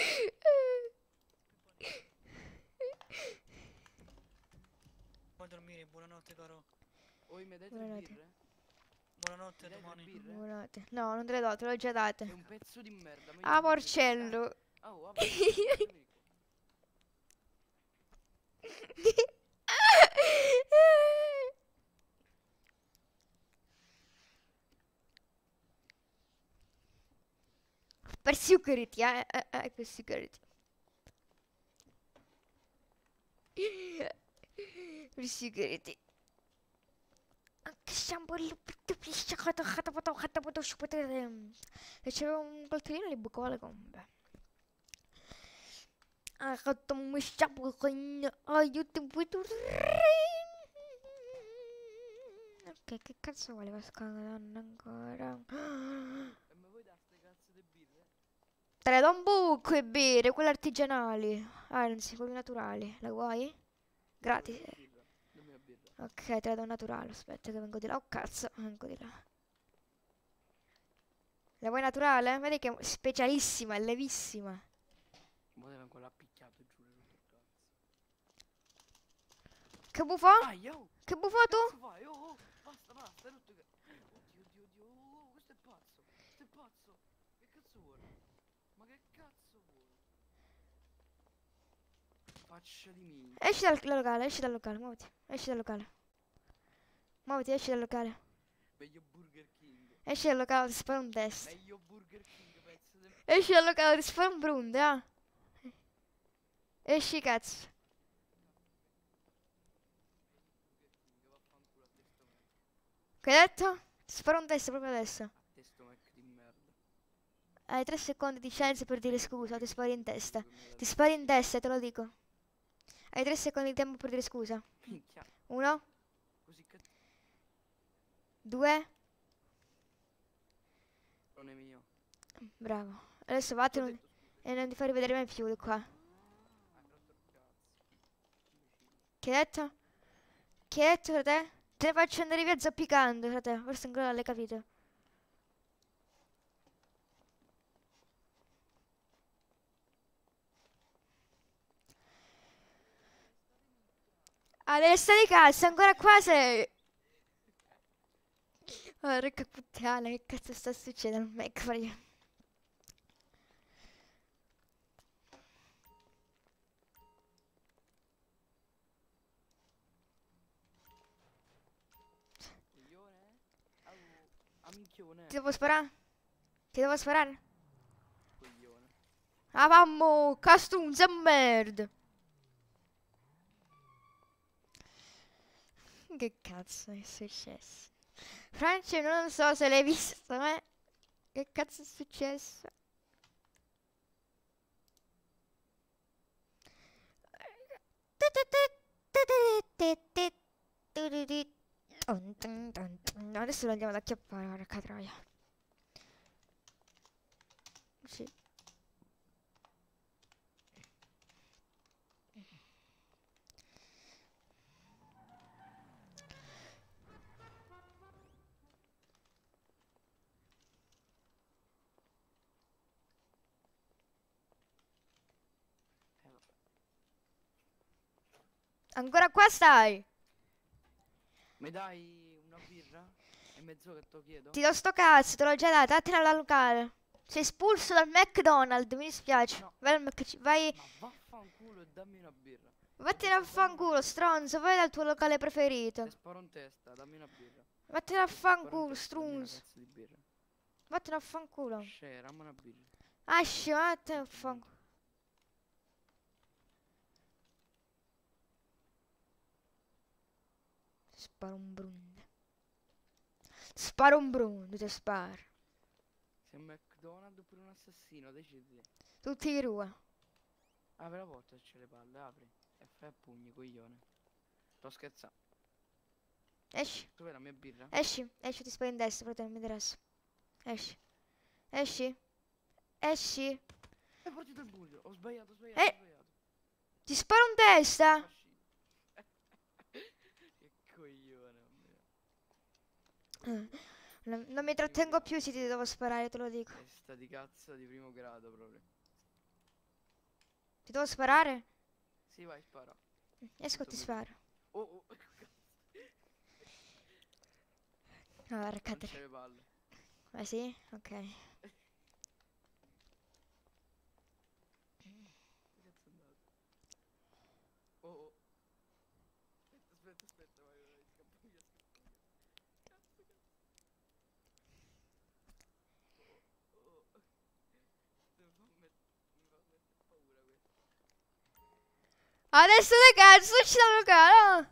Speaker 4: Puoi dormire, buonanotte caro.
Speaker 3: Oh, mi dai 3
Speaker 1: Buonanotte.
Speaker 3: birre?
Speaker 4: Buonanotte,
Speaker 3: Mi dai 3
Speaker 4: domani.
Speaker 3: birre?
Speaker 1: Buonanotte. No, non te le do, te le ho già
Speaker 3: È
Speaker 1: date.
Speaker 3: un pezzo di merda. meglio
Speaker 1: Ah,
Speaker 3: Burger King.
Speaker 1: porcello.
Speaker 3: Oh, vabbè. vieni qua.
Speaker 1: Per security, per security. Per security. E c'era un coltellino e bucava le gombe. Ok, che cazzo vuole questa donna ancora?
Speaker 3: E me vuoi dare ste cazzo di birre?
Speaker 1: Te le do un buco e bere, quelle artigianali. Anzi, quelle naturali. La vuoi? Gratis.
Speaker 3: Birra. Dammi la birra.
Speaker 1: Ok, te la do naturale. Aspetta che vengo di là. Oh cazzo, vengo di là. La vuoi naturale? Vedi che è specialissima, è levissima.
Speaker 3: Ma deve ancora picchiato giù tutto il cazzo.
Speaker 1: Che buffo?
Speaker 3: Ah, yo!
Speaker 1: Che buffo
Speaker 3: Che
Speaker 1: tu?
Speaker 3: cazzo fai? Oh, basta, è rotto che... Oddio. Oh, questo è pazzo. Che cazzo vuole? Ma che cazzo vuole? faccia di me.
Speaker 1: Esci dal locale, esci dal locale, muoviti. Esci dal locale. Muoviti, esci dal locale.
Speaker 3: Meglio Burger King.
Speaker 1: Esci dal locale, ti sparo un test.
Speaker 3: Meglio Burger King, pezzo di...
Speaker 1: Esci dal locale, ti sparo un brunde, ah. Esci, cazzo.
Speaker 3: Vaffanculo a testo Mac.
Speaker 1: Che hai detto? Ti sparo un test proprio adesso.
Speaker 3: A testo Mac di merda.
Speaker 1: Hai 3 secondi di scienza per dire scusa, ti spari in testa.
Speaker 3: Che me la
Speaker 1: Ti spari in testa, te lo dico. Hai 3 secondi di tempo per dire scusa.
Speaker 3: minchia.
Speaker 1: 1,
Speaker 3: Così cattivo
Speaker 1: 2,
Speaker 3: non è mio.
Speaker 1: bravo. Adesso
Speaker 3: T'ho
Speaker 1: vattene
Speaker 3: detto scusa.
Speaker 1: e non ti fai rivedere mai più di qua.
Speaker 3: Hai rotto il cazzo. Imbecille.
Speaker 1: Che hai detto? Che hai detto, frate? Te ne faccio andare via zoppicando, frate. Forse ancora non l'hai capito. Adesso di cazzo, ancora qua sei. Oh, porca puttana, che cazzo sta succedendo? Ecco, frate.
Speaker 3: Coglione? Au. A minchione.
Speaker 1: Ti devo sparare? Ti devo sparare?
Speaker 3: Coglione.
Speaker 1: Ah, vammo, castunza merda. Che cazzo è successo? Francia, non so se l'hai visto, eh? Che cazzo è successo? Adesso lo andiamo ad acchiappare, porca troia. Sì.
Speaker 3: Vabbè.
Speaker 1: Ancora qua stai?
Speaker 3: Mi dai una birra? È mezz'ora che te lo chiedo?
Speaker 1: Ti do sto cazzo, te l'ho già data, vattene alla locale. Sei espulso dal McDonald's, mi dispiace.
Speaker 3: No.
Speaker 1: Vai al vai,
Speaker 3: Ma vaffanculo e dammi una birra.
Speaker 1: vattene a fanculo, stronzo, vai dal tuo locale preferito.
Speaker 3: Te sparo in testa, dammi una birra.
Speaker 1: Vattene a
Speaker 3: Sparo in
Speaker 1: fanculo,
Speaker 3: testa, dammi una
Speaker 1: strunzo.
Speaker 3: cazzo di birra.
Speaker 1: Vattene a fanculo.
Speaker 3: Scè, dammi una birra.
Speaker 1: Asci, vattene a fanculo. Sparo un brunde. Sparo un brunde, ti sparo.
Speaker 3: Sei un McDonald's oppure un assassino, decidi.
Speaker 1: Tutti i rua.
Speaker 3: Apri la porta se c'è le palle, apri. E fai a pugni, coglione. Sto scherzando.
Speaker 1: Esci,
Speaker 3: Dov'è la mia birra?
Speaker 1: esci, esci, ti sparo in destra, fratello, mi interessa. Esci. Esci. Esci.
Speaker 3: È partito il buio. Ho sbagliato, ho
Speaker 1: Eh.
Speaker 3: sbagliato.
Speaker 1: Ti sparo in testa.
Speaker 3: Fascino. Che coglione, vabbè.
Speaker 1: Non mi trattengo più se ti devo sparare, te lo dico.
Speaker 3: Testa di cazzo di primo grado proprio.
Speaker 1: Ti devo sparare?
Speaker 3: Sì, vai, spara.
Speaker 1: Esco e ti sparo.
Speaker 3: Oh, oh,
Speaker 1: Allora,
Speaker 3: non
Speaker 1: cadere.
Speaker 3: c'è le palle.
Speaker 1: Ah sì? Ok.
Speaker 3: Che cazzo è andato? Oh, oh. Aspetta, vai, scappa via, scappa via. Cazzo, cazzo. Oh, oh. Mi fa mettere paura questo.
Speaker 1: Adesso che cazzo ci da locale?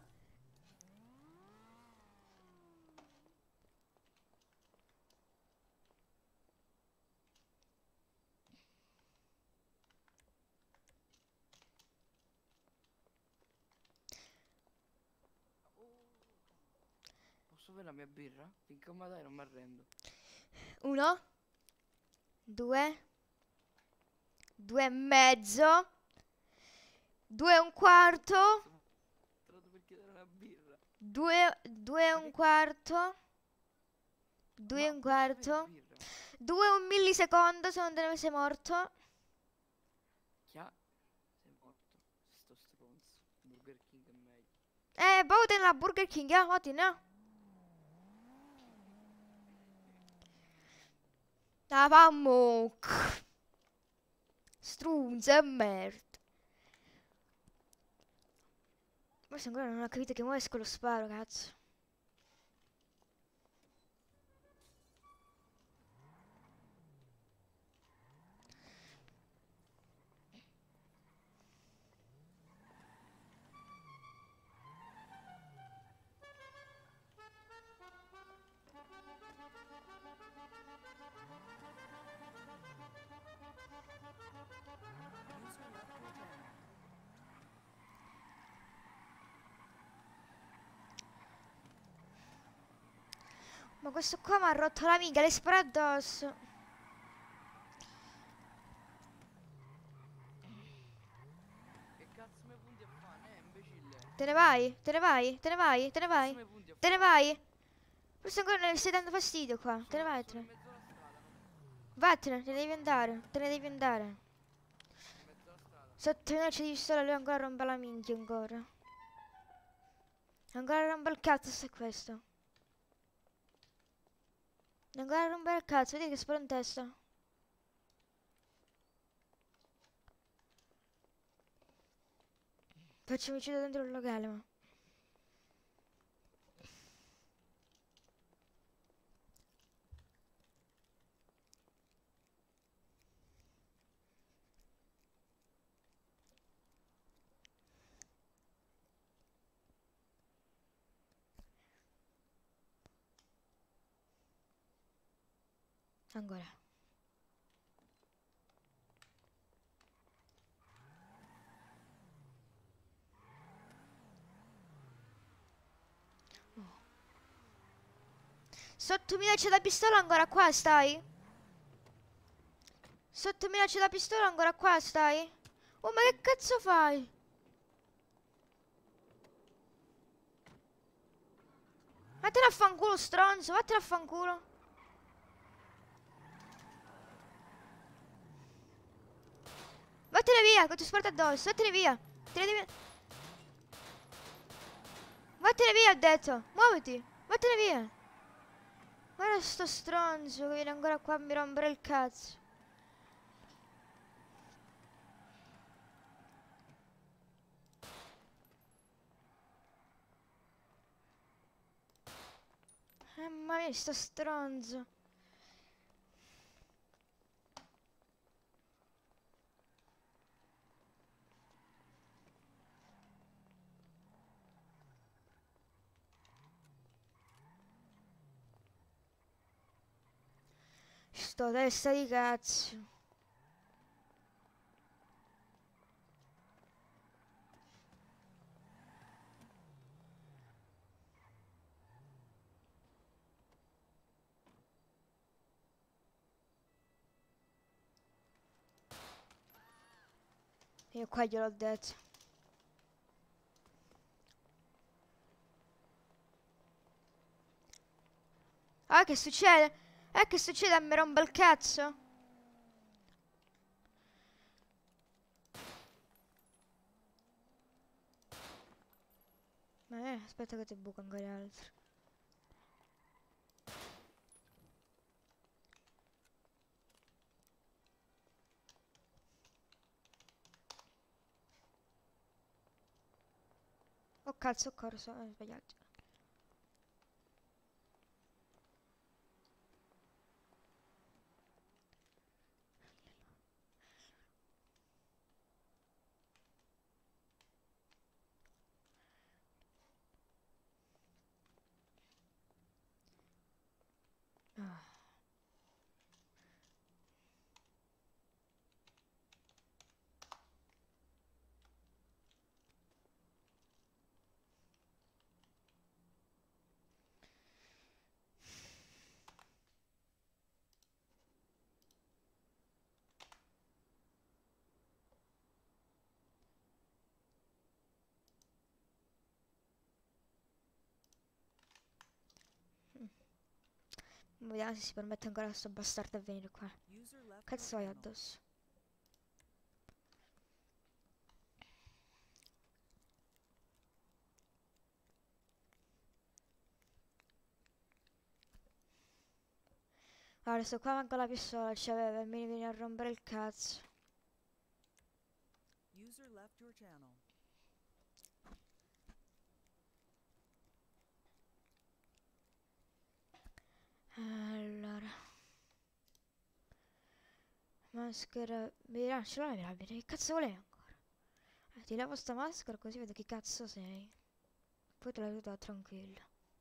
Speaker 3: Posso avere la mia birra? Finché non me la dai non mi arrendo.
Speaker 1: 1, 2, 2 e mezzo, 2 e un quarto,
Speaker 3: Trovato per chiedere una birra.
Speaker 1: 2 e un quarto, 2 e un quarto, 2 e un millisecondo se non te ne sei morto.
Speaker 3: Sei morto. Sto stronzo. Burger King è meglio.
Speaker 1: Voti nella Burger King, voti, no? Ah, vamo. Strunza e merda. Forse ancora non ho capito che muoves con lo sparo, cazzo.
Speaker 2: User left your channel.
Speaker 1: Ma questo qua mi ha rotto la mica, le spara addosso.
Speaker 3: Che cazzo mi punti a fare, imbecille?
Speaker 1: Te ne vai? Te ne vai? Te ne vai? Te ne
Speaker 3: Cazzo
Speaker 1: vai?
Speaker 3: mi punti a
Speaker 1: Te ne
Speaker 3: fare?
Speaker 1: vai? Forse ancora ne stai dando fastidio qua. Te ne
Speaker 3: Sono in
Speaker 1: vattene.
Speaker 3: mezzo alla strada, non
Speaker 1: Vattene, te ne devi andare. Te ne devi andare.
Speaker 3: in mezzo alla strada.
Speaker 1: Sotto minaccia di pistola lui ancora rompe la minchia ancora. Ancora rompe il cazzo se è questo. Ancora rompe il cazzo, vedi che sparo in testa. Faccio omicidio dentro il locale, ma. Ancora. Oh. Sotto minaccia da pistola ancora qua stai? Sotto minaccia da pistola ancora qua stai? Oh, ma che cazzo fai? Vattene a fanculo, stronzo, vattene a fanculo. Vattene via, che ti sparo addosso, vattene via. Te ne devi... Vattene via, ho detto. Muoviti, vattene via. Guarda sto stronzo che viene ancora qua a mi rompere il cazzo. Mamma mia, sto stronzo. Sto testa di cazzo. Io qua gliel'ho detto. Ah, che succede? Che succede? Mi rompe il cazzo? Aspetta che ti buco ancora altro. Oh cazzo, ho corso, ho sbagliato. Ah. Vediamo se si permette ancora a sto bastardo a venire qua.
Speaker 2: User left your
Speaker 1: Cazzo hai
Speaker 2: channel.
Speaker 1: addosso? Allora, sto qua manco la pistola c'aveva e mi viene a rompere il cazzo.
Speaker 2: User left your channel.
Speaker 1: maschera. Ce l'hai la bene? Che cazzo volevi ancora? Ti levo sta maschera così vedo chi cazzo sei. Poi te la do tranquilla.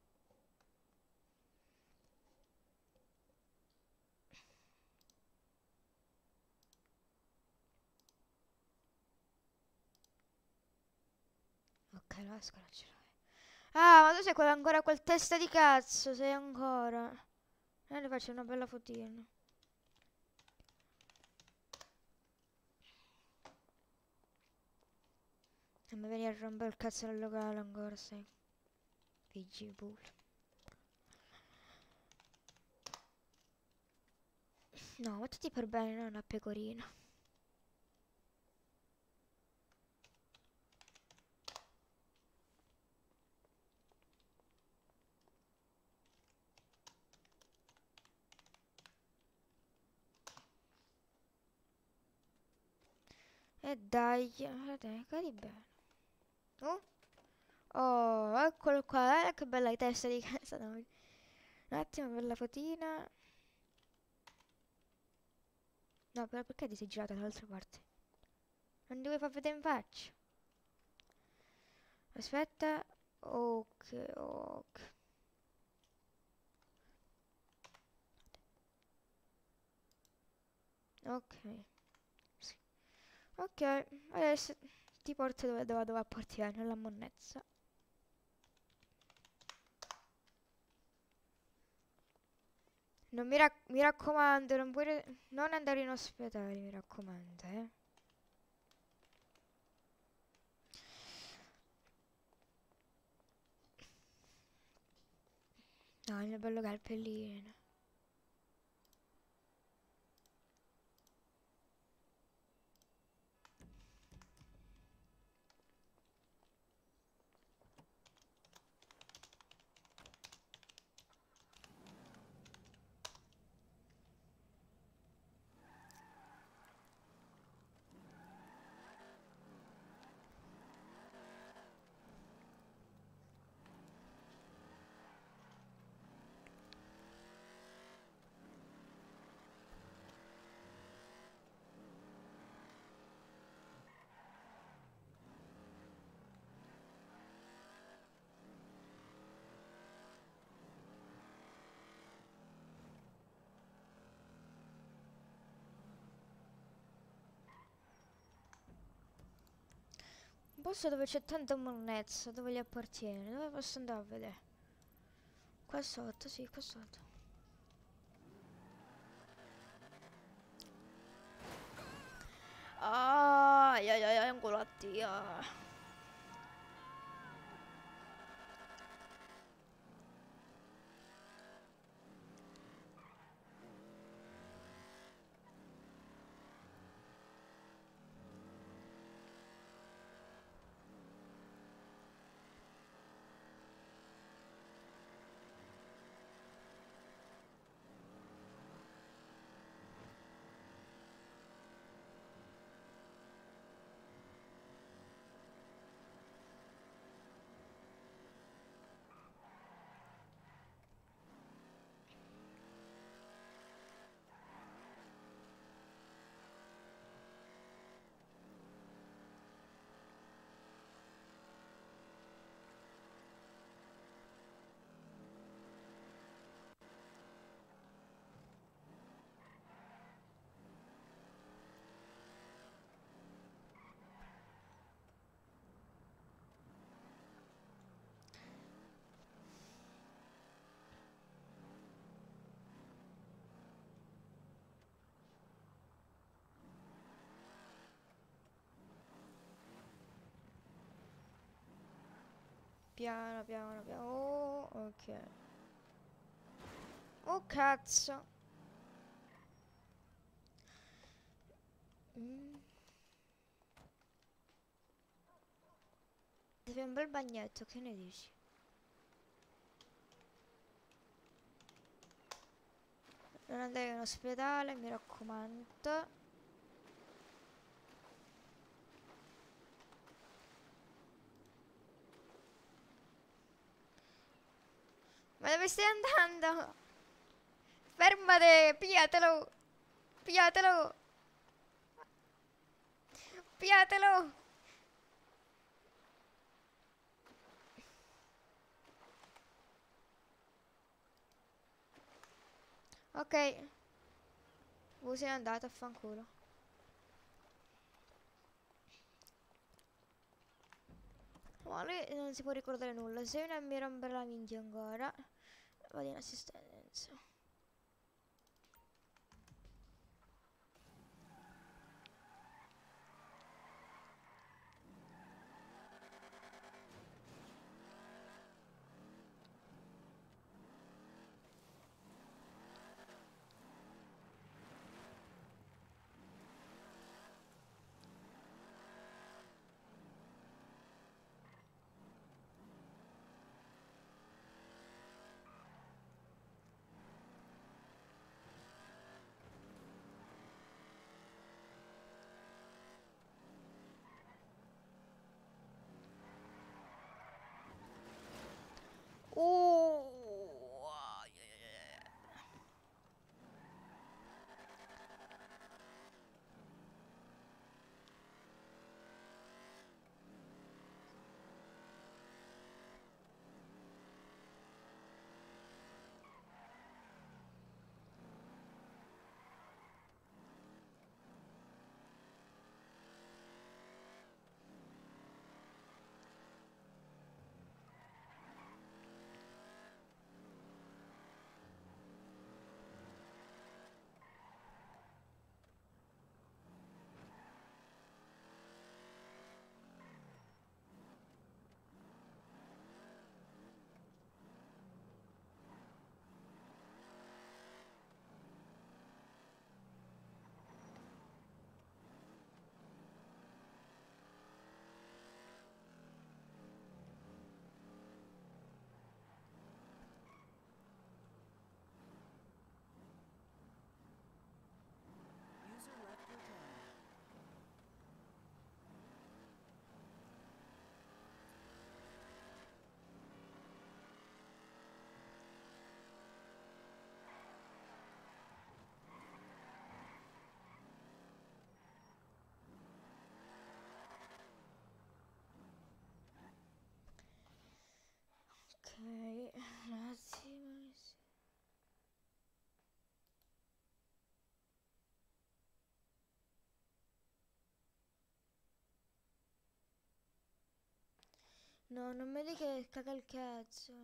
Speaker 1: Ok, la maschera ce l'hai. Ah, ma tu sei ancora quel testa di cazzo, sei ancora. Le faccio una bella fotina. E mi vieni a rompere il cazzo nel locale ancora, sei. Figgi pure. No, mettiti per bene, non una pecorina. E dai, cadi bene. Oh? Oh, eccolo qua, che bella testa di casa. Un attimo, bella fotina. No, però perché ti sei girata dall'altra parte? Non ti vuoi far vedere in faccia? Aspetta. Ok, ok. Ok. Sì. Ok, adesso ti porto dove appartiene, nella monnezza. Non mi raccomando, non andare in ospedale, mi raccomando, eh. No, il mio bello calpellino. Un posto dove c'è tanta monnezza, dove gli appartiene, dove posso andare a vedere? Qua sotto, sì, qua sotto. Ai ai ai, un culo a Dio. Piano, piano, piano. Oh, ok. Oh, cazzo. Mm. Devi un bel bagnetto, che ne dici? Non andare in ospedale, mi raccomando. Ma dove stai andando? Fermate, pigliatelo. Pigliatelo. Scoppiatelo! Ok. Voi se ne andate a fanculo. Ma lui non si può ricordare nulla. Se non mi rompere la minchia ancora, vado in assistenza. Ai, ai, ai.
Speaker 2: User left your channel.
Speaker 1: Ok, un attimo. No, non mi dica che caga il cazzo.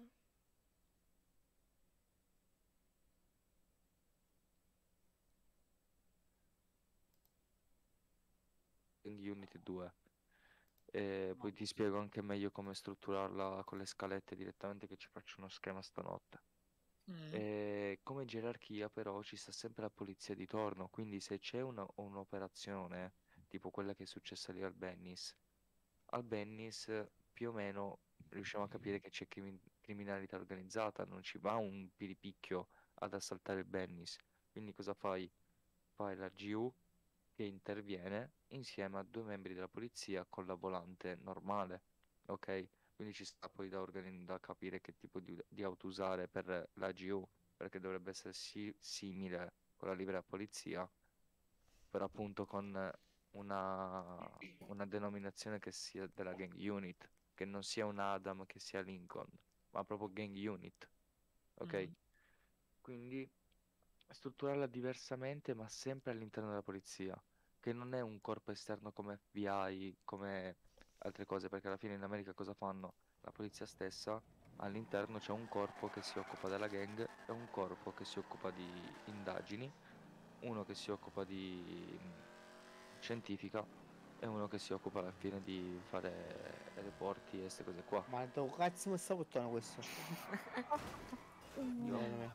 Speaker 7: Unity 2. E poi ti spiego anche meglio come strutturarla con le scalette direttamente, che ci faccio uno schema stanotte. E come gerarchia però ci sta sempre la polizia di torno, quindi se c'è un'operazione tipo quella che è successa lì al Bennis più o meno riusciamo a capire che c'è criminalità organizzata, non ci va un piripicchio ad assaltare il Bennis. Quindi cosa fai? Fai la GU che interviene insieme a due membri della polizia con la volante normale, ok? Quindi ci sta poi da capire che tipo di auto usare per la GU, perché dovrebbe essere simile con la livrea polizia, però appunto con una denominazione che sia della gang unit, che non sia un Adam, che sia Lincoln, ma proprio gang unit, ok? Quindi strutturarla diversamente, ma sempre all'interno della polizia, che non è un corpo esterno come FBI, come altre cose, perché alla fine in America cosa fanno? La polizia stessa, all'interno c'è un corpo che si occupa della gang e un corpo che si occupa di indagini, uno che si occupa di scientifica e uno che si occupa alla fine di fare reporti e queste cose qua.
Speaker 6: Ma dove cazzo mi sta portando questo? Madonna mia.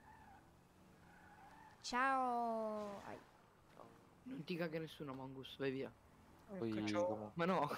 Speaker 1: Ciao. Ai.
Speaker 3: Non ti caga nessuno, Mongus, vai via.
Speaker 7: Poi
Speaker 4: ciao.
Speaker 7: comunque...
Speaker 3: Ma no.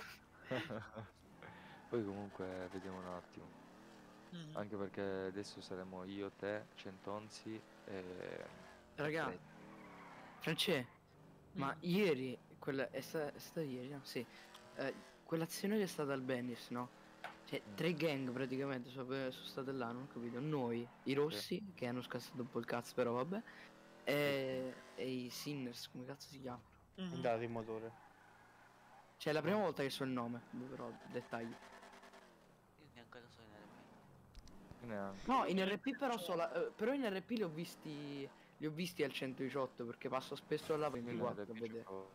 Speaker 7: Poi comunque vediamo un attimo. Anche perché adesso saremo io, te, Centonzi e
Speaker 3: Raga,
Speaker 7: Fred.
Speaker 3: Francesco, ma ieri, è stata ieri, no? Sì. Quell'azione che è stata al Bennis, no? Cioè, tre gang praticamente sono state là, non ho capito. Noi, i rossi, che hanno scassato un po' il cazzo, però vabbè. E i Sinners, come cazzo si chiamano?
Speaker 6: È andato il motore.
Speaker 3: Cioè, è la prima volta che so il nome, però dettagli.
Speaker 5: Io neanche lo so in RP.
Speaker 7: Neanche.
Speaker 3: No, in RP però però in RP li ho visti al 118 perché passo spesso alla
Speaker 7: Quindi
Speaker 3: 24 a
Speaker 7: nell'RP
Speaker 3: vedere.
Speaker 7: c'ho-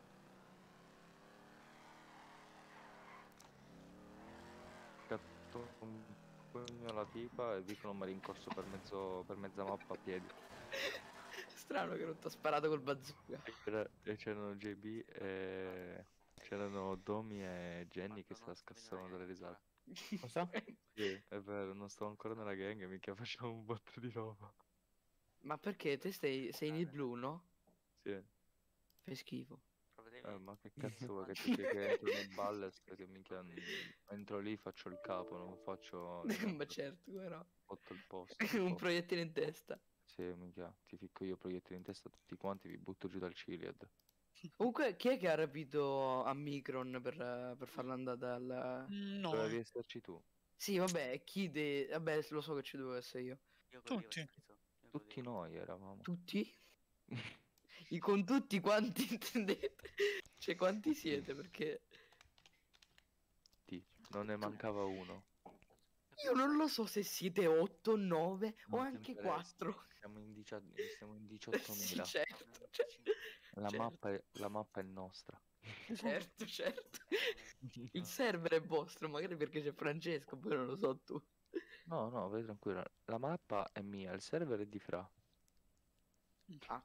Speaker 7: Catto un pugno alla tipa e Vico non mi ha rincorso per mezza mappa a piedi.
Speaker 3: Strano che non ti ha sparato col bazooka.
Speaker 7: E c'erano JB e c'erano Domi e Jenny che se la
Speaker 5: Non
Speaker 7: scassavano dalle risate.
Speaker 6: Cosa?
Speaker 7: Sì, è vero, non stavo ancora nella gang e mica facevo un botto di roba.
Speaker 3: Ma perché te sei nel blu, no?
Speaker 7: Sì,
Speaker 3: Fai schifo.
Speaker 7: ma che cazzo vuoi che ti sia che entro nei ballast che minchia entro lì faccio il capo, non faccio
Speaker 3: Ma certo, però.
Speaker 7: botto il posto.
Speaker 3: Un proiettile in testa.
Speaker 7: Sì, minchia, ti ficco io proiettili in testa a tutti quanti, vi butto giù dal Ciliad.
Speaker 3: Comunque, chi è che ha rapito a Micron per farla andare dal...
Speaker 4: No,
Speaker 7: Dovevi esserci tu.
Speaker 3: Sì, vabbè, vabbè, lo so che ci dovevo essere io.
Speaker 5: Io con
Speaker 4: tutti.
Speaker 5: io
Speaker 7: Tutti noi eravamo.
Speaker 3: Tutti? Con tutti quanti intendete? Cioè, quanti siete? Perché...
Speaker 7: Non ne mancava uno.
Speaker 3: Io non lo so se siete 8, 9 o
Speaker 7: Non ti
Speaker 3: anche
Speaker 7: interessa.
Speaker 3: 4.
Speaker 7: Siamo in 18.000.
Speaker 3: Sì, certo,
Speaker 7: La
Speaker 3: certo.
Speaker 7: mappa è nostra.
Speaker 3: certo, certo. Il server è vostro, magari perché c'è Francesco, poi non lo so tu.
Speaker 7: No, no, vai tranquilla. La mappa è mia, il server è di Fra.
Speaker 3: Ah.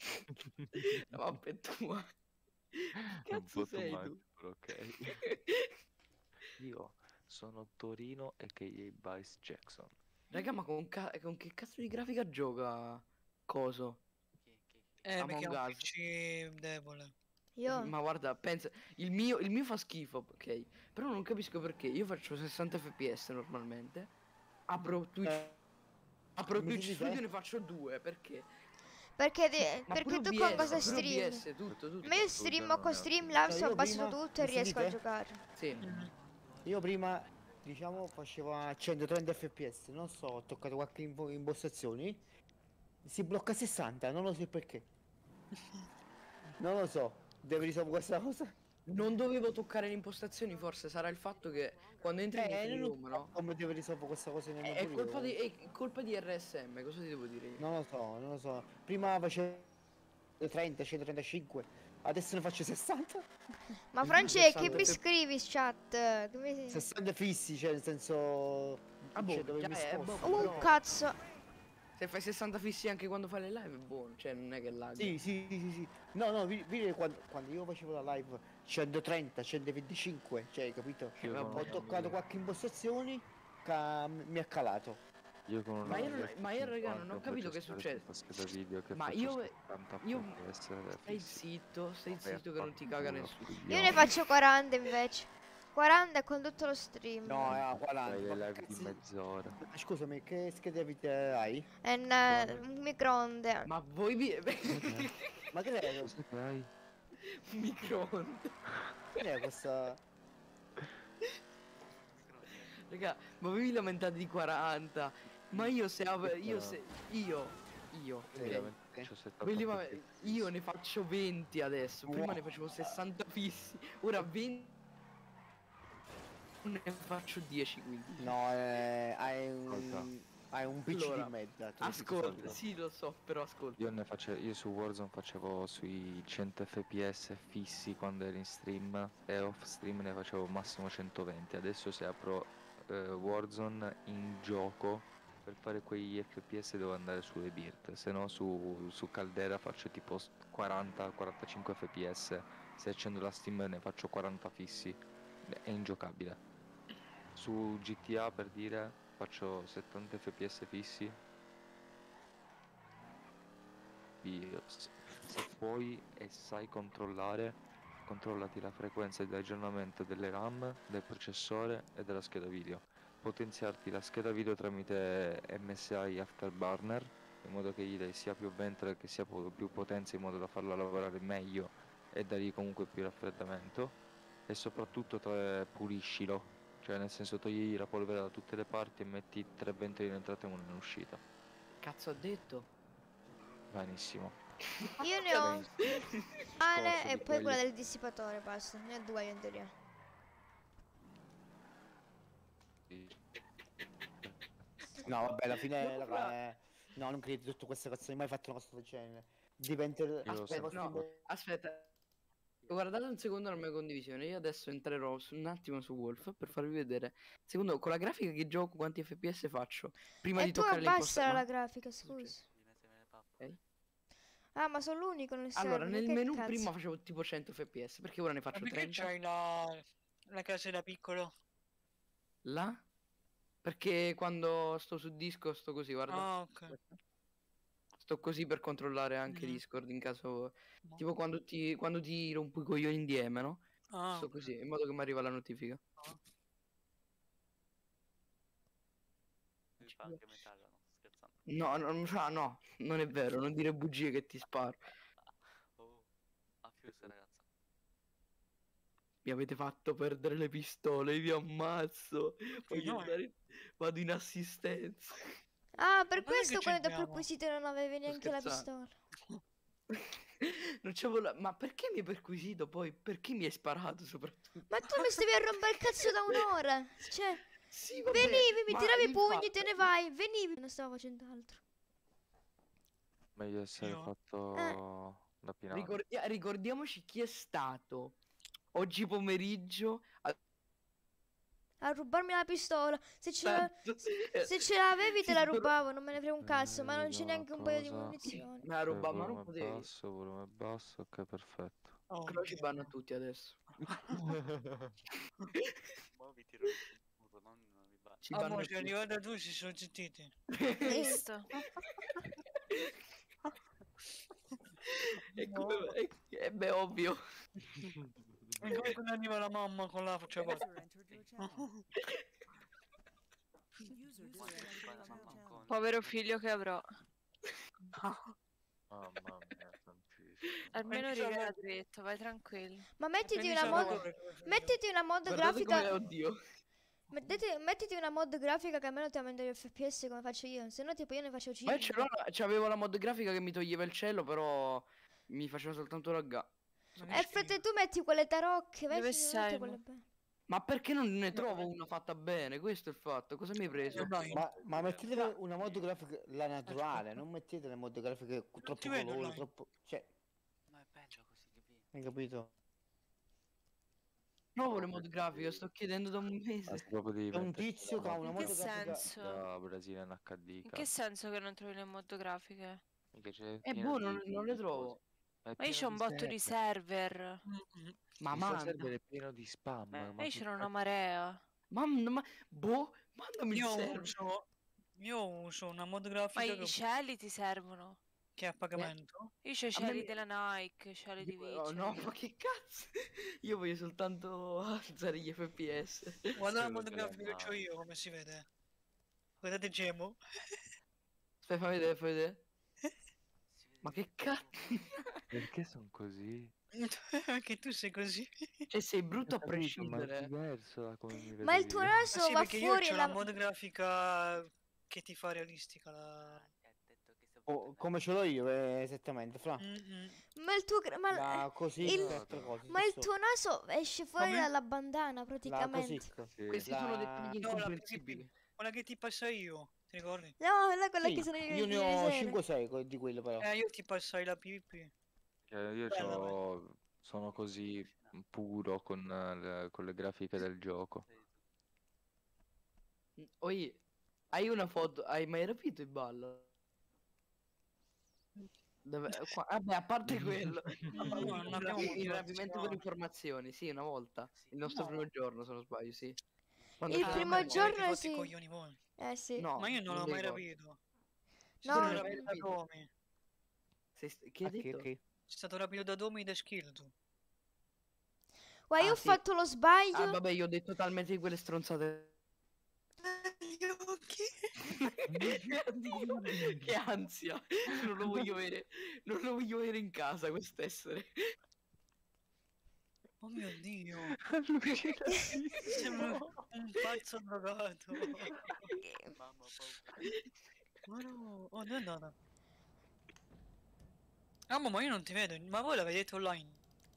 Speaker 3: La mappa è tua. Che
Speaker 7: Un
Speaker 3: cazzo
Speaker 7: po'
Speaker 3: sei
Speaker 7: too
Speaker 3: tu?
Speaker 7: much, però, ok. Io sono Torino e K.A. Vice Jackson.
Speaker 3: Raga, ma con che cazzo di grafica gioca Coso?
Speaker 4: Perché
Speaker 3: Among
Speaker 4: è un
Speaker 3: Us.
Speaker 4: PC debole.
Speaker 1: Io?
Speaker 3: Ma guarda, pensa, il mio fa schifo, ok? Però non capisco perché. Io faccio 60 fps normalmente. Apro Twitch
Speaker 6: mi
Speaker 3: Studio
Speaker 6: sentite?
Speaker 3: e ne faccio 2, perché?
Speaker 1: Perché
Speaker 3: pure
Speaker 1: tu con cosa
Speaker 3: pure
Speaker 1: stream?
Speaker 3: OBS, tutto.
Speaker 1: Ma io streamo con Streamlabs,
Speaker 6: Cioè, io
Speaker 1: abbasso
Speaker 6: prima-
Speaker 1: tutto e
Speaker 6: mi
Speaker 1: riesco a
Speaker 6: sentite?
Speaker 1: giocare.
Speaker 3: Sì.
Speaker 6: Io prima, diciamo, facevo a 130 fps, non so, ho toccato qualche impostazioni, si blocca a 60, non lo so il perché. Non lo so, devi risolvere questa cosa?
Speaker 3: Non dovevo toccare le impostazioni, forse sarà il fatto che quando entri in free
Speaker 6: Non
Speaker 3: room,
Speaker 6: so
Speaker 3: no?
Speaker 6: come devi risolvere questa cosa nel
Speaker 3: È colpa
Speaker 6: mondo.
Speaker 3: è colpa di RSM, cosa ti devo dire io?
Speaker 6: Non lo so. Prima facevo 30, 135, adesso ne faccio 60.
Speaker 1: Ma
Speaker 3: Il
Speaker 1: Francesco, che
Speaker 3: 60
Speaker 1: mi scrivi chat? Che mi...
Speaker 6: 60 fissi, cioè nel senso...
Speaker 3: Ah, boh,
Speaker 6: cioè, dove
Speaker 3: già
Speaker 6: mi
Speaker 3: è,
Speaker 6: sposto.
Speaker 3: boh, però-
Speaker 1: cazzo.
Speaker 3: Se fai 60 fissi anche quando fai le live è buono, cioè non è che lag.
Speaker 6: Sì. No, vedi quando io facevo la live 130, 125, cioè, capito?
Speaker 7: Io
Speaker 3: vabbè,
Speaker 7: con
Speaker 6: Ho
Speaker 7: una
Speaker 6: toccato
Speaker 7: mia-
Speaker 6: qualche impostazione, mi ha calato.
Speaker 7: Io con una
Speaker 3: Ma io, raga, non ho
Speaker 7: 50
Speaker 3: capito che
Speaker 7: faccio
Speaker 3: succede.
Speaker 7: questa scheda video che
Speaker 3: Ma
Speaker 7: faccio
Speaker 3: io-
Speaker 7: 70
Speaker 3: io-
Speaker 7: fps
Speaker 3: Stai
Speaker 7: fissi.
Speaker 3: zitto
Speaker 7: Vai a
Speaker 3: che non ti caga nessuno.
Speaker 1: Io ne faccio 40 invece. 40 con tutto lo stream.
Speaker 6: No,
Speaker 7: Fai
Speaker 6: 40.
Speaker 7: le
Speaker 6: Ma
Speaker 7: live
Speaker 6: che
Speaker 7: di
Speaker 6: cazzo-
Speaker 7: mezz'ora.
Speaker 6: Scusami, che schede vite hai?
Speaker 1: È un microonde.
Speaker 3: Ma voi vi...
Speaker 6: Ma che è?
Speaker 7: Cosa che hai?
Speaker 3: Un microonde.
Speaker 6: Che è questa?
Speaker 3: Raga, ma voi vi lamentate di 40. Ma io se io ok?
Speaker 7: Faccio 70
Speaker 6: Eh?
Speaker 3: Io ne faccio 20 adesso. Prima ne facevo 60 fissi. Ora 20 ne faccio 10 quindi.
Speaker 6: No,
Speaker 7: Ascolta.
Speaker 6: hai un PC
Speaker 3: Allora,
Speaker 6: di merda. te lo dico
Speaker 3: Ascolta,
Speaker 6: subito.
Speaker 3: sì lo so, però ascolta.
Speaker 7: Io su Warzone facevo sui 100 fps fissi quando ero in stream e off stream ne facevo massimo 120. Adesso se apro Warzone in gioco per fare quegli fps devo andare sulle Dirt, se no su Caldera faccio tipo 40-45 fps, se accendo la Steam ne faccio 40 fissi, è ingiocabile. Su GTA per dire faccio 70 fps fissi. Se puoi e sai controllati la frequenza di aggiornamento delle RAM, del processore e della scheda video. Potenziarti la scheda video tramite MSI Afterburner, in modo che gli dai sia più ventre che sia più potenza, in modo da farla lavorare meglio e dargli comunque più raffreddamento. E soprattutto puliscilo, cioè nel senso togli la polvere da tutte le parti e metti 3 ventole in entrata e uno in uscita.
Speaker 3: Cazzo ha detto?
Speaker 7: Benissimo.
Speaker 1: Io ne ho
Speaker 7: Benissimo.
Speaker 1: male
Speaker 7: Cosa
Speaker 1: e
Speaker 7: di
Speaker 1: poi quella
Speaker 7: quelli?
Speaker 1: del dissipatore, basta. Ne ho due io in teoria.
Speaker 6: No, vabbè, alla fine,
Speaker 3: No,
Speaker 6: raga, no, non credo tutto queste cose, non hai mai fatto una cosa del genere. Dipende
Speaker 7: Io lo
Speaker 6: dai
Speaker 7: so.
Speaker 6: vostri
Speaker 3: No, aspetta. Guardate un secondo la mia condivisione. Io adesso entrerò un attimo su Wolf per farvi vedere. Secondo, con la grafica che gioco, quanti FPS faccio. Prima
Speaker 1: E
Speaker 3: di
Speaker 1: tu
Speaker 3: toccare le
Speaker 1: abbassa la
Speaker 3: impostazioni.
Speaker 1: grafica, scusa.
Speaker 3: Ok.
Speaker 1: Ah, ma sono l'unico nel
Speaker 3: Allora,
Speaker 1: server,
Speaker 3: nel
Speaker 1: che
Speaker 3: menu
Speaker 1: cazzo?
Speaker 3: prima facevo tipo 100 FPS, perché ora ne
Speaker 4: Ma
Speaker 3: faccio
Speaker 4: perché
Speaker 3: 30.
Speaker 4: c'hai la casa da piccolo?
Speaker 3: Là? Perché quando sto su Discord sto così, guarda.
Speaker 4: Ah, ok.
Speaker 3: Aspetta. Sto così per controllare anche
Speaker 4: Mhm.
Speaker 3: Discord in caso...
Speaker 4: No.
Speaker 3: Tipo quando ti rompo i coglioni in DM, no?
Speaker 4: Ah,
Speaker 3: Sto
Speaker 4: ok.
Speaker 3: così, in modo che mi arriva la notifica.
Speaker 5: Mi fa anche metallo, no? Sto scherzando.
Speaker 3: No, non è vero, non dire bugie che ti sparo.
Speaker 5: Oh, a Fuse, ragazza.
Speaker 3: Mi avete fatto perdere le pistole, vi ammazzo. Voglio
Speaker 4: noi?
Speaker 3: andare... Vado in assistenza.
Speaker 1: Ah, per
Speaker 4: Ma non è
Speaker 1: questo
Speaker 4: che
Speaker 1: quando ti ho
Speaker 4: c'entriamo.
Speaker 1: perquisito non avevi neanche la
Speaker 3: scherzando.
Speaker 1: pistola.
Speaker 3: Non c'avevo la... Ma perché mi hai perquisito poi? Perché mi hai sparato soprattutto?
Speaker 1: Ma tu mi stavi a rompere il cazzo da un'ora. Cioè,
Speaker 3: Sì, vabbè,
Speaker 1: venivi, mi
Speaker 3: ma
Speaker 1: tiravi i
Speaker 3: il
Speaker 1: pugni,
Speaker 3: fatto-
Speaker 1: te ne vai. Venivi. Non stavo facendo altro.
Speaker 7: Meglio essere
Speaker 4: Io?
Speaker 7: fatto rapinato.
Speaker 3: Ricordiamoci chi è stato oggi pomeriggio
Speaker 1: A rubarmi la pistola. Se ce
Speaker 3: Esatto.
Speaker 1: l'avevi
Speaker 3: Sì,
Speaker 1: te la
Speaker 3: però-
Speaker 1: rubavo, non me ne frega un cazzo. Ma non c'è
Speaker 7: Vediamo
Speaker 1: neanche un paio di
Speaker 7: cosa.
Speaker 1: munizioni.
Speaker 3: Me la ruba, ma non
Speaker 7: Volume
Speaker 3: potevi.
Speaker 7: basso, ok, perfetto.
Speaker 4: Oh,
Speaker 3: Però ci vanno tutti adesso.
Speaker 5: Ma vi tiro il muro, non vi bacio.
Speaker 3: Ci
Speaker 4: Ah,
Speaker 3: vanno
Speaker 4: mo, sei
Speaker 3: tutti.
Speaker 4: arrivato tu, si sono zittiti.
Speaker 1: Visto?
Speaker 3: E come... beh, ovvio.
Speaker 4: E come quando arriva la mamma con la faccia
Speaker 2: User
Speaker 4: fatta.
Speaker 2: entered your channel. User disconnected from your channel.
Speaker 8: Povero figlio che avrò.
Speaker 7: Mamma mia, tantissimo.
Speaker 8: Almeno
Speaker 4: Prendi
Speaker 8: arriverà
Speaker 4: solo-
Speaker 8: dritto, vai tranquillo.
Speaker 1: Ma mettiti
Speaker 4: Prendi
Speaker 1: una
Speaker 4: solo
Speaker 1: mod.
Speaker 4: lavoro, come fai?
Speaker 1: Mettiti una mod
Speaker 3: Guardate come...
Speaker 1: grafica.
Speaker 3: Oddio.
Speaker 1: Mettiti una mod grafica che almeno ti aumenta gli FPS come faccio io. Se no, tipo, io ne facevo
Speaker 3: Ma
Speaker 1: 5.
Speaker 3: c'avevo la mod grafica che mi toglieva il cielo, però mi faceva soltanto lagga.
Speaker 4: Ma che
Speaker 1: Frate,
Speaker 4: schifo.
Speaker 1: tu metti quelle tarocche,
Speaker 8: Dove
Speaker 1: metti
Speaker 8: sei,
Speaker 1: quelle
Speaker 8: mo?
Speaker 1: belle.
Speaker 3: Ma perché non ne trovo una fatta bene? Questo è il fatto. Cosa mi hai preso?
Speaker 4: Dai,
Speaker 6: Ma mettete una mod grafica, la naturale, non mettete le mod grafiche troppo
Speaker 4: ti vedo,
Speaker 6: colori,
Speaker 4: dai.
Speaker 6: troppo... Cioè,
Speaker 5: Ma è peggio così che vi.
Speaker 6: hai capito?
Speaker 3: Nuovo le mod grafiche, sto chiedendo da un mese.
Speaker 7: Basta proprio devi
Speaker 6: È un
Speaker 7: metterci
Speaker 6: tizio che ha una
Speaker 8: In
Speaker 6: mod
Speaker 8: che
Speaker 6: grafica...
Speaker 8: senso?
Speaker 7: da Brazilian HD,
Speaker 8: In che
Speaker 7: cazzo.
Speaker 8: senso che non trovi le mod grafiche?
Speaker 7: Mica c'è
Speaker 3: E
Speaker 7: pieno
Speaker 3: boh,
Speaker 7: di-
Speaker 3: non
Speaker 7: di
Speaker 3: le trovo.
Speaker 7: cosi. Ma è
Speaker 8: Ma io
Speaker 7: pieno
Speaker 8: c'ho un botto di server.
Speaker 3: Ma
Speaker 7: il suo
Speaker 3: manda.
Speaker 7: server è pieno di spam.
Speaker 8: Ma
Speaker 7: Ma
Speaker 8: io
Speaker 7: che
Speaker 8: c'ho una
Speaker 7: cazzo-
Speaker 8: marea.
Speaker 3: Boh, mandami il
Speaker 4: Io
Speaker 3: server.
Speaker 4: uso una mod
Speaker 8: Ma
Speaker 4: grafica
Speaker 8: i cieli ti servono.
Speaker 4: che è a pagamento.
Speaker 8: Io c'ho i
Speaker 3: A me
Speaker 8: cieli
Speaker 3: mi-
Speaker 8: della Nike, i cieli di
Speaker 3: Oh,
Speaker 8: Vice.
Speaker 3: no, ma che cazzo? Io voglio soltanto alzare gli FPS.
Speaker 4: Guarda la
Speaker 7: Quello
Speaker 4: mod
Speaker 7: della
Speaker 4: grafica che ho
Speaker 7: Nike.
Speaker 4: io, come si vede. Guardate Gemo.
Speaker 3: Aspetta, fammi vedere, fammi vedere.
Speaker 5: Si vede
Speaker 3: Ma che
Speaker 5: tutto.
Speaker 3: cazzo?
Speaker 7: Perché sono così?
Speaker 4: Anche tu sei così.
Speaker 3: Cioè, sei brutto a
Speaker 7: Ho capito, ma è
Speaker 3: prescindere.
Speaker 7: diverso da come mi vedo
Speaker 1: Ma il tuo
Speaker 7: io.
Speaker 1: naso
Speaker 4: Sì,
Speaker 1: va
Speaker 4: perché io
Speaker 1: fuori
Speaker 4: ho
Speaker 1: la...
Speaker 4: la mod grafica che ti fa realistica la...
Speaker 5: Ha detto che se
Speaker 6: Oh,
Speaker 5: volete
Speaker 6: come ce l'ho io, esattamente, fra.
Speaker 4: Mm-mm.
Speaker 1: Ma il tuo...
Speaker 6: La così,
Speaker 1: il-
Speaker 6: e altre cose.
Speaker 1: Ma il
Speaker 6: sì,
Speaker 1: tuo naso esce fuori
Speaker 4: Come?
Speaker 1: dalla bandana,
Speaker 6: La
Speaker 1: praticamente.
Speaker 6: cosic.
Speaker 7: Sì.
Speaker 3: Questi
Speaker 6: La-
Speaker 3: sono dettagli
Speaker 4: No, la
Speaker 3: incomprensibili.
Speaker 4: quella che ti passa io, ti ricordi?
Speaker 1: No, là quella
Speaker 6: Sì,
Speaker 1: che sono io
Speaker 6: io
Speaker 1: di
Speaker 6: ne ho
Speaker 1: ieri sera.
Speaker 6: 5-6 di quello però.
Speaker 4: Io ti passai la PvP.
Speaker 7: Io
Speaker 4: Bella,
Speaker 7: sono così puro con le grafiche del gioco.
Speaker 3: Oi, hai una foto, hai mai rapito il ballo? Vabbè, a parte quello.
Speaker 4: No, non abbiamo
Speaker 3: Il rapimento
Speaker 4: motivazione.
Speaker 3: per informazioni, sì, una volta. Il nostro
Speaker 4: No.
Speaker 3: primo giorno, se non sbaglio, sì. Quando
Speaker 1: Il
Speaker 3: c'era-
Speaker 1: primo
Speaker 4: Avete
Speaker 1: giorno
Speaker 4: fatto
Speaker 1: sì.
Speaker 4: i coglioni voi.
Speaker 1: Sì.
Speaker 3: No,
Speaker 4: Ma io non l'ho
Speaker 3: mi
Speaker 4: mai
Speaker 3: ricordo.
Speaker 4: rapito.
Speaker 1: No.
Speaker 4: Sono
Speaker 3: Non l'hai
Speaker 4: rapito da
Speaker 3: rapito?
Speaker 4: Domi.
Speaker 3: Che hai
Speaker 6: Ok,
Speaker 3: detto?
Speaker 6: ok.
Speaker 4: Sei stato rapito da Domi da Skill tu.
Speaker 1: Guarda, io ho
Speaker 3: sì.
Speaker 1: fatto lo sbaglio.
Speaker 3: Ah, vabbè, io ho detto talmente di quelle stronzate.
Speaker 4: Gli occhi.
Speaker 3: Che ansia. Non lo voglio avere. Non lo voglio avere in casa quest'essere.
Speaker 4: Oh mio Dio. Sembra un pazzo drogato.
Speaker 5: mamma paura.
Speaker 4: Ma no. Oh, dove è andata? Ah, ma io non ti vedo. Ma voi la vedete online?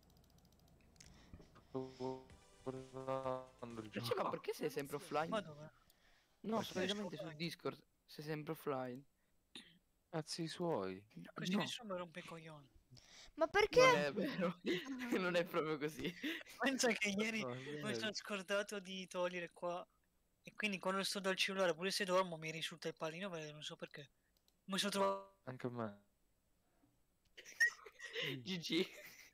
Speaker 7: Sto guardando il
Speaker 3: Perché, ma
Speaker 7: gioco.
Speaker 3: perché sei sempre offline?
Speaker 4: Ma dove?
Speaker 3: No,
Speaker 4: Perché
Speaker 3: solitamente
Speaker 4: sto
Speaker 3: su
Speaker 4: offline?
Speaker 3: Discord. Sei sempre offline.
Speaker 7: Cazzi suoi.
Speaker 4: Così
Speaker 3: No,
Speaker 4: nessuno mi rompe i coglioni.
Speaker 1: Ma
Speaker 3: non
Speaker 1: perché?
Speaker 3: è vero. Non è proprio così.
Speaker 4: Pensa che ieri
Speaker 7: No, è
Speaker 4: mi
Speaker 7: vero.
Speaker 4: sono scordato di togliere qua. E quindi quando sto dal cellulare, pure se dormo, mi risulta il pallino verde, non so perché. Mi sono trovato.
Speaker 7: Anche a me.
Speaker 3: GG.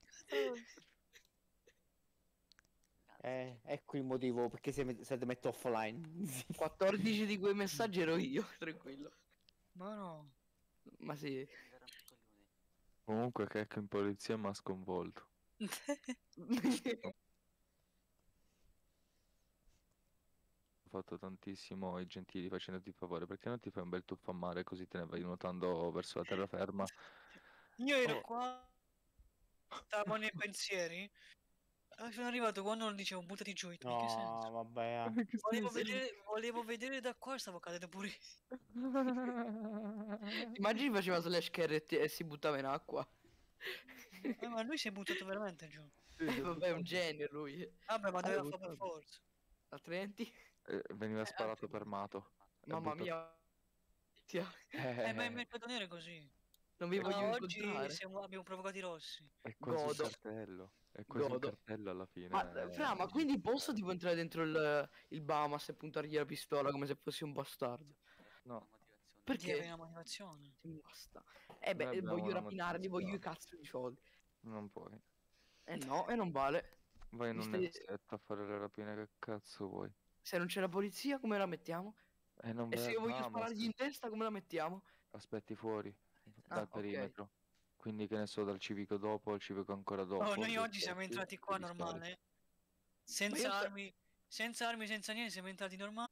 Speaker 6: Ecco il motivo perché se ti metto offline.
Speaker 3: 14 di quei messaggi ero io, tranquillo.
Speaker 4: Ma no.
Speaker 3: Ma sì.
Speaker 5: Mi rompe i coglioni.
Speaker 7: Comunque Cecco in polizia mi ha sconvolto. Ho fatto tantissimo i gentili facendoti il favore, perché non ti fai un bel tuffo a mare così te ne vai nuotando verso la terraferma?
Speaker 4: Io ero
Speaker 7: Oh,
Speaker 4: qua, stavo nei pensieri. Sono arrivato quando non dicevo buttati giù, in che
Speaker 6: No,
Speaker 4: senso?
Speaker 6: vabbè.
Speaker 7: che senso?
Speaker 4: Volevo vedere da qua, stavo cadendo pure io.
Speaker 3: Immagini faceva slash carry e si buttava in acqua.
Speaker 4: Ma lui si è buttato veramente giù.
Speaker 3: Vabbè, è un genio lui.
Speaker 4: Vabbè, ma doveva fare per
Speaker 3: buttato.
Speaker 4: forza.
Speaker 3: Altrimenti,
Speaker 7: Veniva sparato
Speaker 4: Altro
Speaker 7: per mato. E
Speaker 3: mamma
Speaker 7: buttato-
Speaker 3: mia. Tia,
Speaker 4: ma in mercato nero è così.
Speaker 3: non vi
Speaker 4: Ma
Speaker 3: voglio
Speaker 4: oggi
Speaker 3: incontrare.
Speaker 4: abbiamo provocato i rossi.
Speaker 7: È quasi un
Speaker 3: Godo.
Speaker 7: cartello. È quasi un
Speaker 3: Godo.
Speaker 7: cartello alla fine.
Speaker 3: Ma, Fra, ma quindi posso tipo entrare dentro il Bahamas e puntargli la pistola come se fossi un bastardo?
Speaker 7: No.
Speaker 5: Motivazione.
Speaker 4: Devi avere
Speaker 3: Perché?
Speaker 4: una motivazione.
Speaker 3: Basta.
Speaker 7: Noi
Speaker 3: Beh,
Speaker 7: abbiamo
Speaker 3: voglio
Speaker 7: una
Speaker 3: rapinarli, voglio i
Speaker 7: motivazione.
Speaker 3: cazzo di soldi.
Speaker 7: Non puoi.
Speaker 3: No, e non vale.
Speaker 7: Vai in
Speaker 3: Mi
Speaker 7: un
Speaker 3: stai-
Speaker 7: negozietto a fare le rapine che cazzo vuoi.
Speaker 3: Se non c'è la polizia, come la mettiamo?
Speaker 7: E non
Speaker 3: E se io voglio
Speaker 7: Bahamas,
Speaker 3: sparargli in testa, come la mettiamo?
Speaker 7: aspetti fuori
Speaker 3: Ah,
Speaker 7: dal
Speaker 3: ok.
Speaker 7: perimetro. Quindi che ne so, dal civico dopo, al civico ancora dopo.
Speaker 4: Oh, noi
Speaker 7: li
Speaker 4: oggi siamo
Speaker 7: aspetti
Speaker 4: entrati
Speaker 7: e
Speaker 4: qua
Speaker 7: li spari.
Speaker 4: normale.
Speaker 3: Ma io
Speaker 4: Senza
Speaker 3: sta-
Speaker 4: armi, senza niente, siamo entrati normale.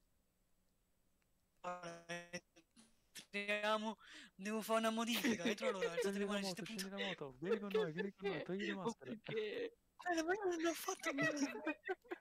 Speaker 4: Entriamo, devo fare una modifica. Entro allora, alzate le mani, siete
Speaker 7: Scendi
Speaker 4: puntati.
Speaker 7: la moto, vieni con noi, togli le
Speaker 3: Ma
Speaker 7: maschere.
Speaker 3: perché?
Speaker 4: Ma io non ho fatto niente.